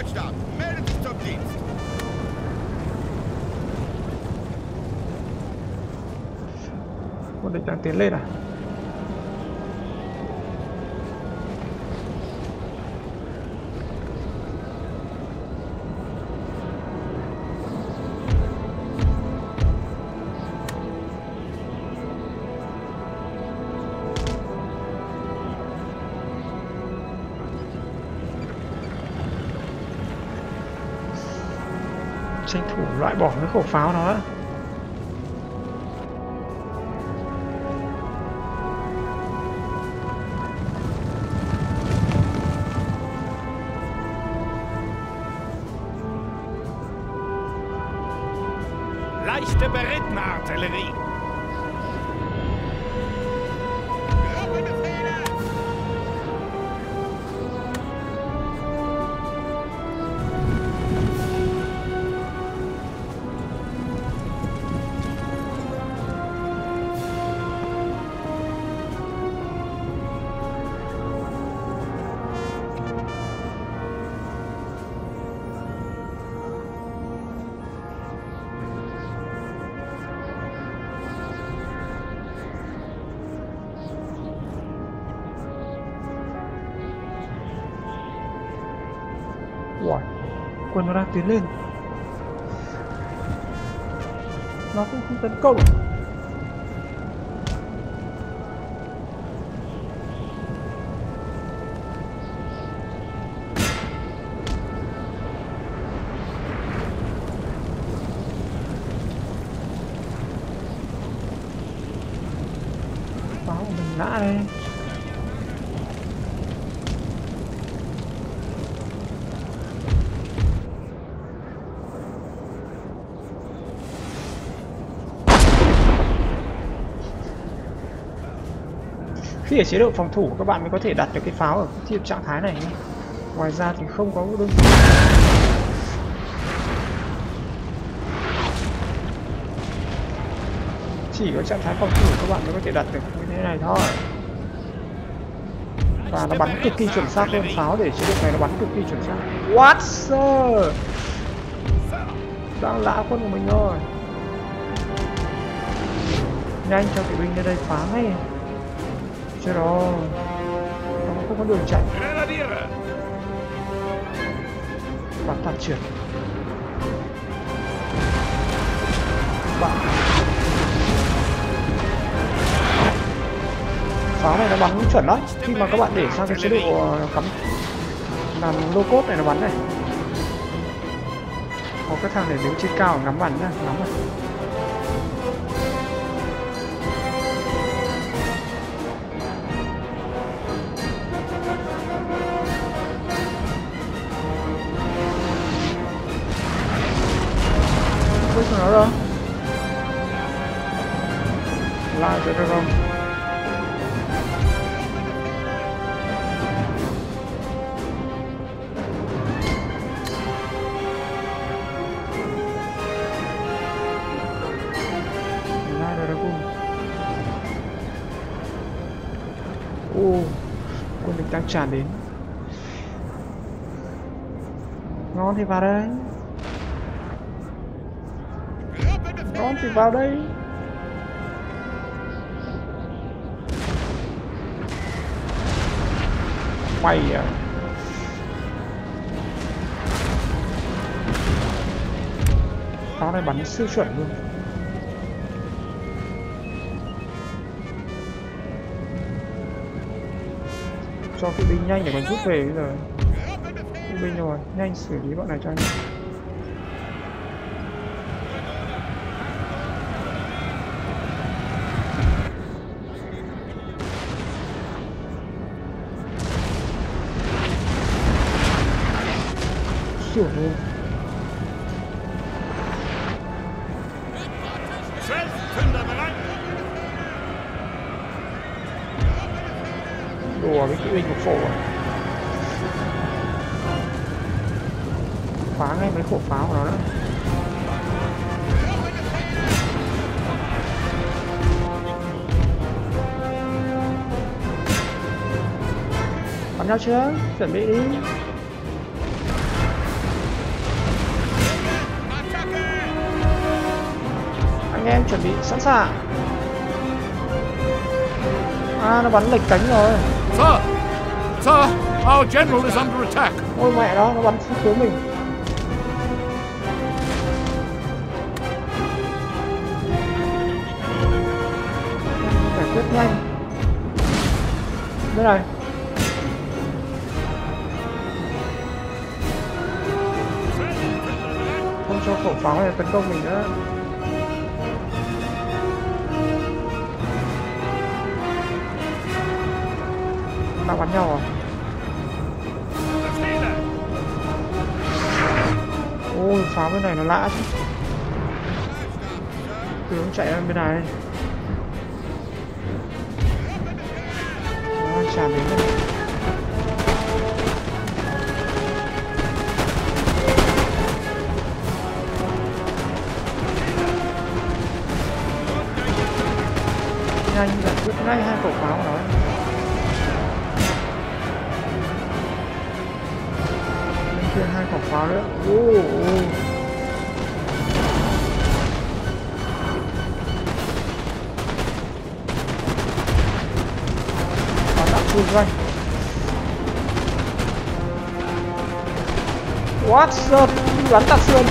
Neustark, meldet sich zum Dienst. Quân địch đang tiến lên à? Tranh thủ loại bỏ cái khẩu pháo nó. Leichte berittene Artillerie. Ủa, quân nó đang tiến lên. Nó cũng không tấn công. Pháo của mình nã đây. Khi ở chế độ phòng thủ các bạn mới có thể đặt được cái pháo ở cái trạng thái này. Ngoài ra thì không có đơn. Chỉ có trạng thái phòng thủ các bạn mới có thể đặt được như thế này thôi. Và nó bắn cực kỳ chuẩn xác luôn. Pháo để chế độ này nó bắn cực kỳ chuẩn xác. What sir? Đang lã quân của mình rồi. Nhanh cho kỵ binh lên đây phá ngay. Chết rồi. Nó không có đường chạy. Bắn toàn chuyển. Bạn. Pháo này nó bắn chuẩn lắm. Khi mà các bạn để sang cái chế độ cắm làm lô cốt này nó bắn này. Có cái thằng để đứng trên cao ngắm bắn nha, ngắm này. Với nó đâu? Lại rồi được không? Lại rồi được không? Quân địch đang tràn đến. Ngon thì vào đây. Ngon thì vào đây. Mày à. Pháo này bắn siêu chuẩn luôn. Cho kỵ binh nhanh để còn rút về bây giờ. Kỵ binh rồi, nhanh xử lý bọn này cho anh. Sure luôn. Đùa cái kỵ binh của phổ à. Phá ngay mấy khẩu pháo của nó đó. Bắn nhau chưa? Chuẩn bị đi. Anh em chuẩn bị sẵn sàng. À, nó bắn lệch cánh rồi. Sir! Sir! Our general is under attack! Ôi mẹ đó, nó bắn xuống mình. Giải quyết nhanh. Đây này. Không cho khẩu pháo này tấn công mình nữa. Đang bắn nhau à? Ôi pháo bên này nó lạ chứ. Tướng chạy lên bên này. Nó tràn đến đây. Nhanh giải quyết ngay hai khẩu pháo của nó. Lên kia hai khẩu pháo nữa. Bắn đạn xuyên quanh. What's up? Bắn đạn xuyên.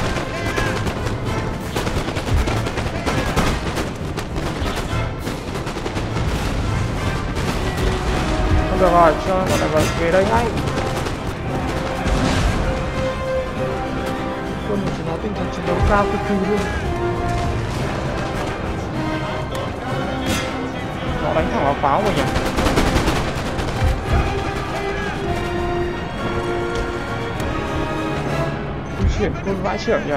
Được rồi, cho bọn này về đây ngay. Quân của chúng nó tinh thần chiến đấu cao cực kỳ luôn. Nó đánh thẳng vào pháo rồi nhỉ. Di chuyển quân vãi trưởng nhỉ.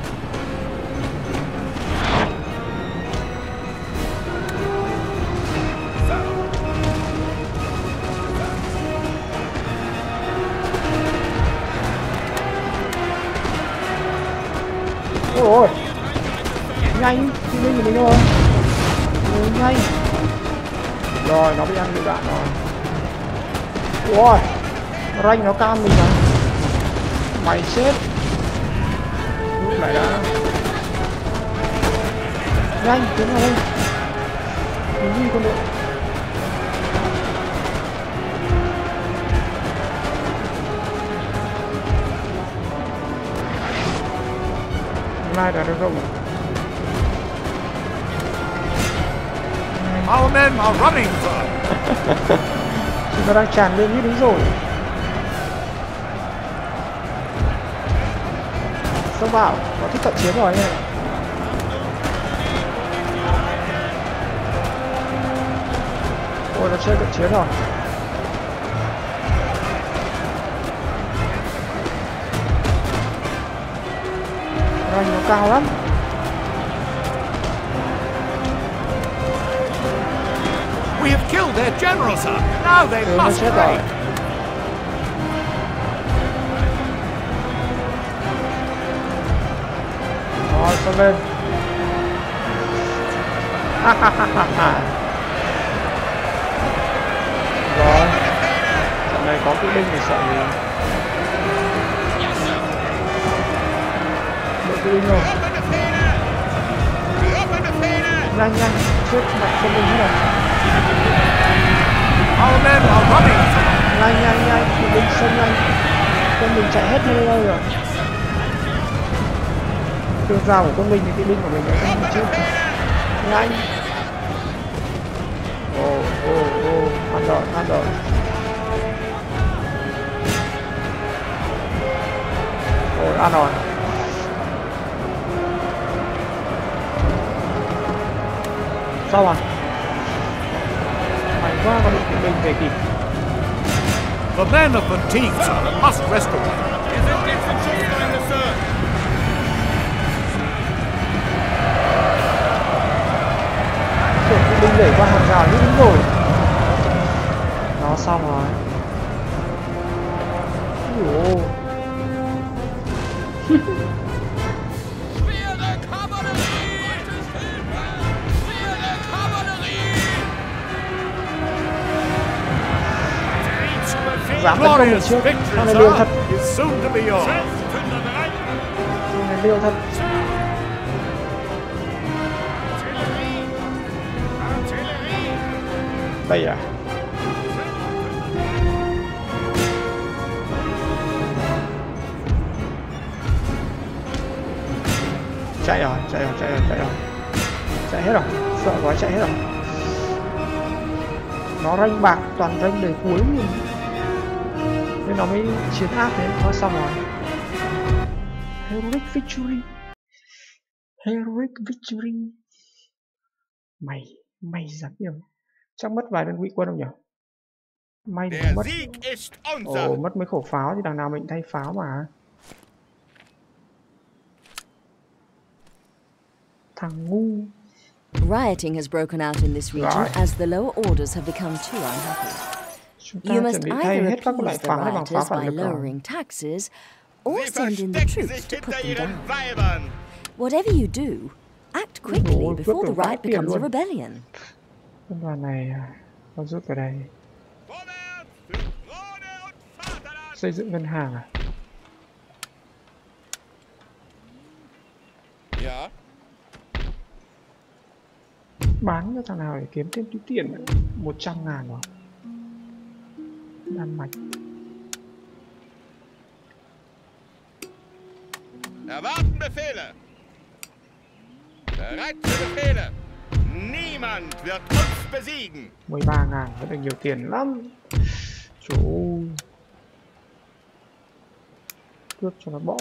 Ôi nhanh, thì lên của mình rồi. Nhanh. Rồi, nó bị ăn lựu đạn rồi. Ôi, ranh nó cam mình rồi. Mày chết. Lúc lại đã. Nhanh, tiến vào đây. Mình đi con đội. Lai đã được không? Our men are running, sir! Chúng ta đang tràn lên như đúng rồi. Sông Bảo, có thích cận chiến rồi này. Ôi, nó chơi cận chiến rồi. Rank nó cao lắm. We have killed their general, sir! Now they must break! Rồi, xong lên. Rồi. Trận này có kỵ binh thì sợ gì. Đội kỵ binh rồi. Nhanh nhanh, chết mạnh quân binh hết rồi. Our men are running, sir! Nhanh nhanh nhanh, kỵ binh xông nhanh. Quân mình chạy hết nơi đâu rồi. Tương giao của quân mình thì kỵ binh của mình đã không chết. Nhanh. Ăn rồi, ăn rồi. Ôi, ăn rồi. Sao à? Mày quá, con kỵ binh về kịp. The men are fatigued, sir, and must rest a while. Kỵ binh đẩy qua hàng rào như đúng rồi. Nó xong rồi. Ủa. Dám tấn công mình trước. Thằng này liều thật. Thằng này liều thật. Đây à? Chạy rồi. Chạy hết rồi. Sợ quá, chạy hết rồi. Nó ranh bạc, toàn ranh đời cuối luôn. Nên nó mới chiến áp thế. Thôi xong rồi. Heroic victory. Mày dám nhiều. Chắc mất vài đơn vị quân không nhỉ? May mất. Ồ, mất mấy khẩu pháo thì đằng nào mình thay pháo mà. Thằng ngu. Rioting has broken out in this region as the lower orders have become too unhappy. You must either appease the rioters by lowering taxes or send in the troops to put them down. Whatever you do, act quickly before the riot becomes a rebellion. Quân đoàn này có rút vào đây. Xây dựng ngân hàng à? Bán cho thằng nào để kiếm thêm chút tiền 100.000 rồi. Đan Mạch. Erwarten Befehle. Bereit für Befehle. Niemand wird uns besiegen. 13.000 có được nhiều tiền lắm. Trời ơi. Cướp cho nó bỏ.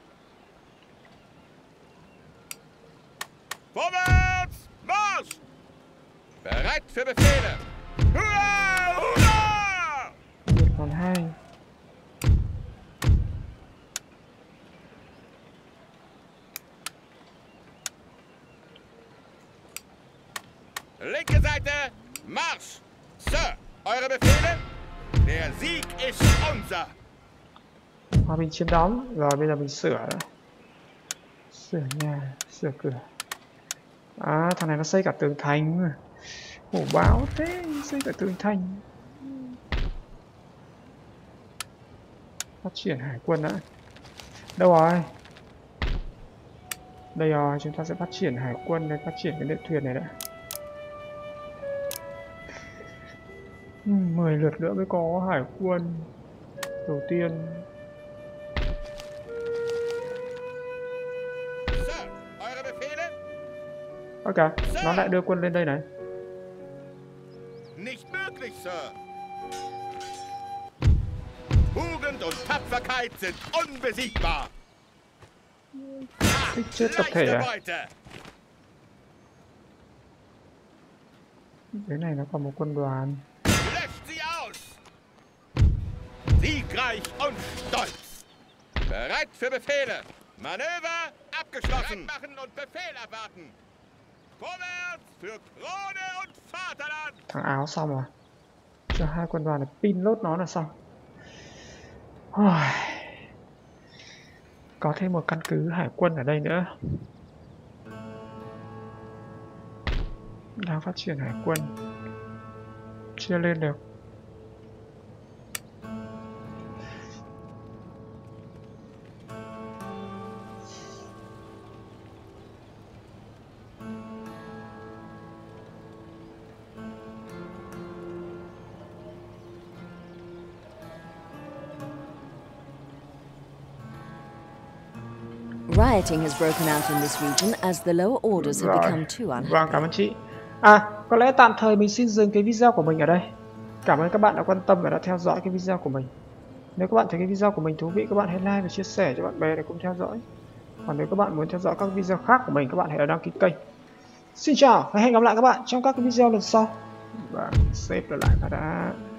Vorwärts! Marsch! Bereit für Befehle. Hurra! Hurra! Còn 2. Linke Seite, Marsch! Sir, eure Befehle? Der Sieg ist unser. Hòa bình chiếm đóng. Rồi bây giờ mình sửa. Sửa nhà, sửa cửa. À, thằng này nó xây cả tường thành. Hổ báo thế, xây cả tường thành. Phát triển hải quân đã. Đâu rồi? Đây rồi, chúng ta sẽ phát triển hải quân để phát triển cái đội thuyền này đã. 10 lượt nữa mới có hải quân đầu tiên. Ok, nó lại đưa quân lên đây này. Nicht möglich, Sir. Tugend und Tapferkeit sind unbesiegbar. Thích chết tập thể à? Cái này nó còn một quân đoàn. Siegreich und stolz. Bereit für Befehle. Manöver abgeschlossen. Machen und Befehl erwarten. Vorwärts für Krone und Vaterland. Thằng áo xong rồi. Cho 2 quân đoàn này pin lốt nó là xong. Có thêm một căn cứ hải quân ở đây nữa. Đang phát triển hải quân. Chưa lên được. Rioting has broken out in this region as the lower orders have become too unhappy. Vâng, cảm ơn chị. À, có lẽ tạm thời mình xin dừng cái video của mình ở đây. Cảm ơn các bạn đã quan tâm và đã theo dõi cái video của mình. Nếu các bạn thấy cái video của mình thú vị, các bạn hãy like và chia sẻ cho bạn bè để cùng theo dõi. Còn nếu các bạn muốn theo dõi các video khác của mình, các bạn hãy đăng ký kênh. Xin chào và hẹn gặp lại các bạn trong các video lần sau. Và save lại cái đã.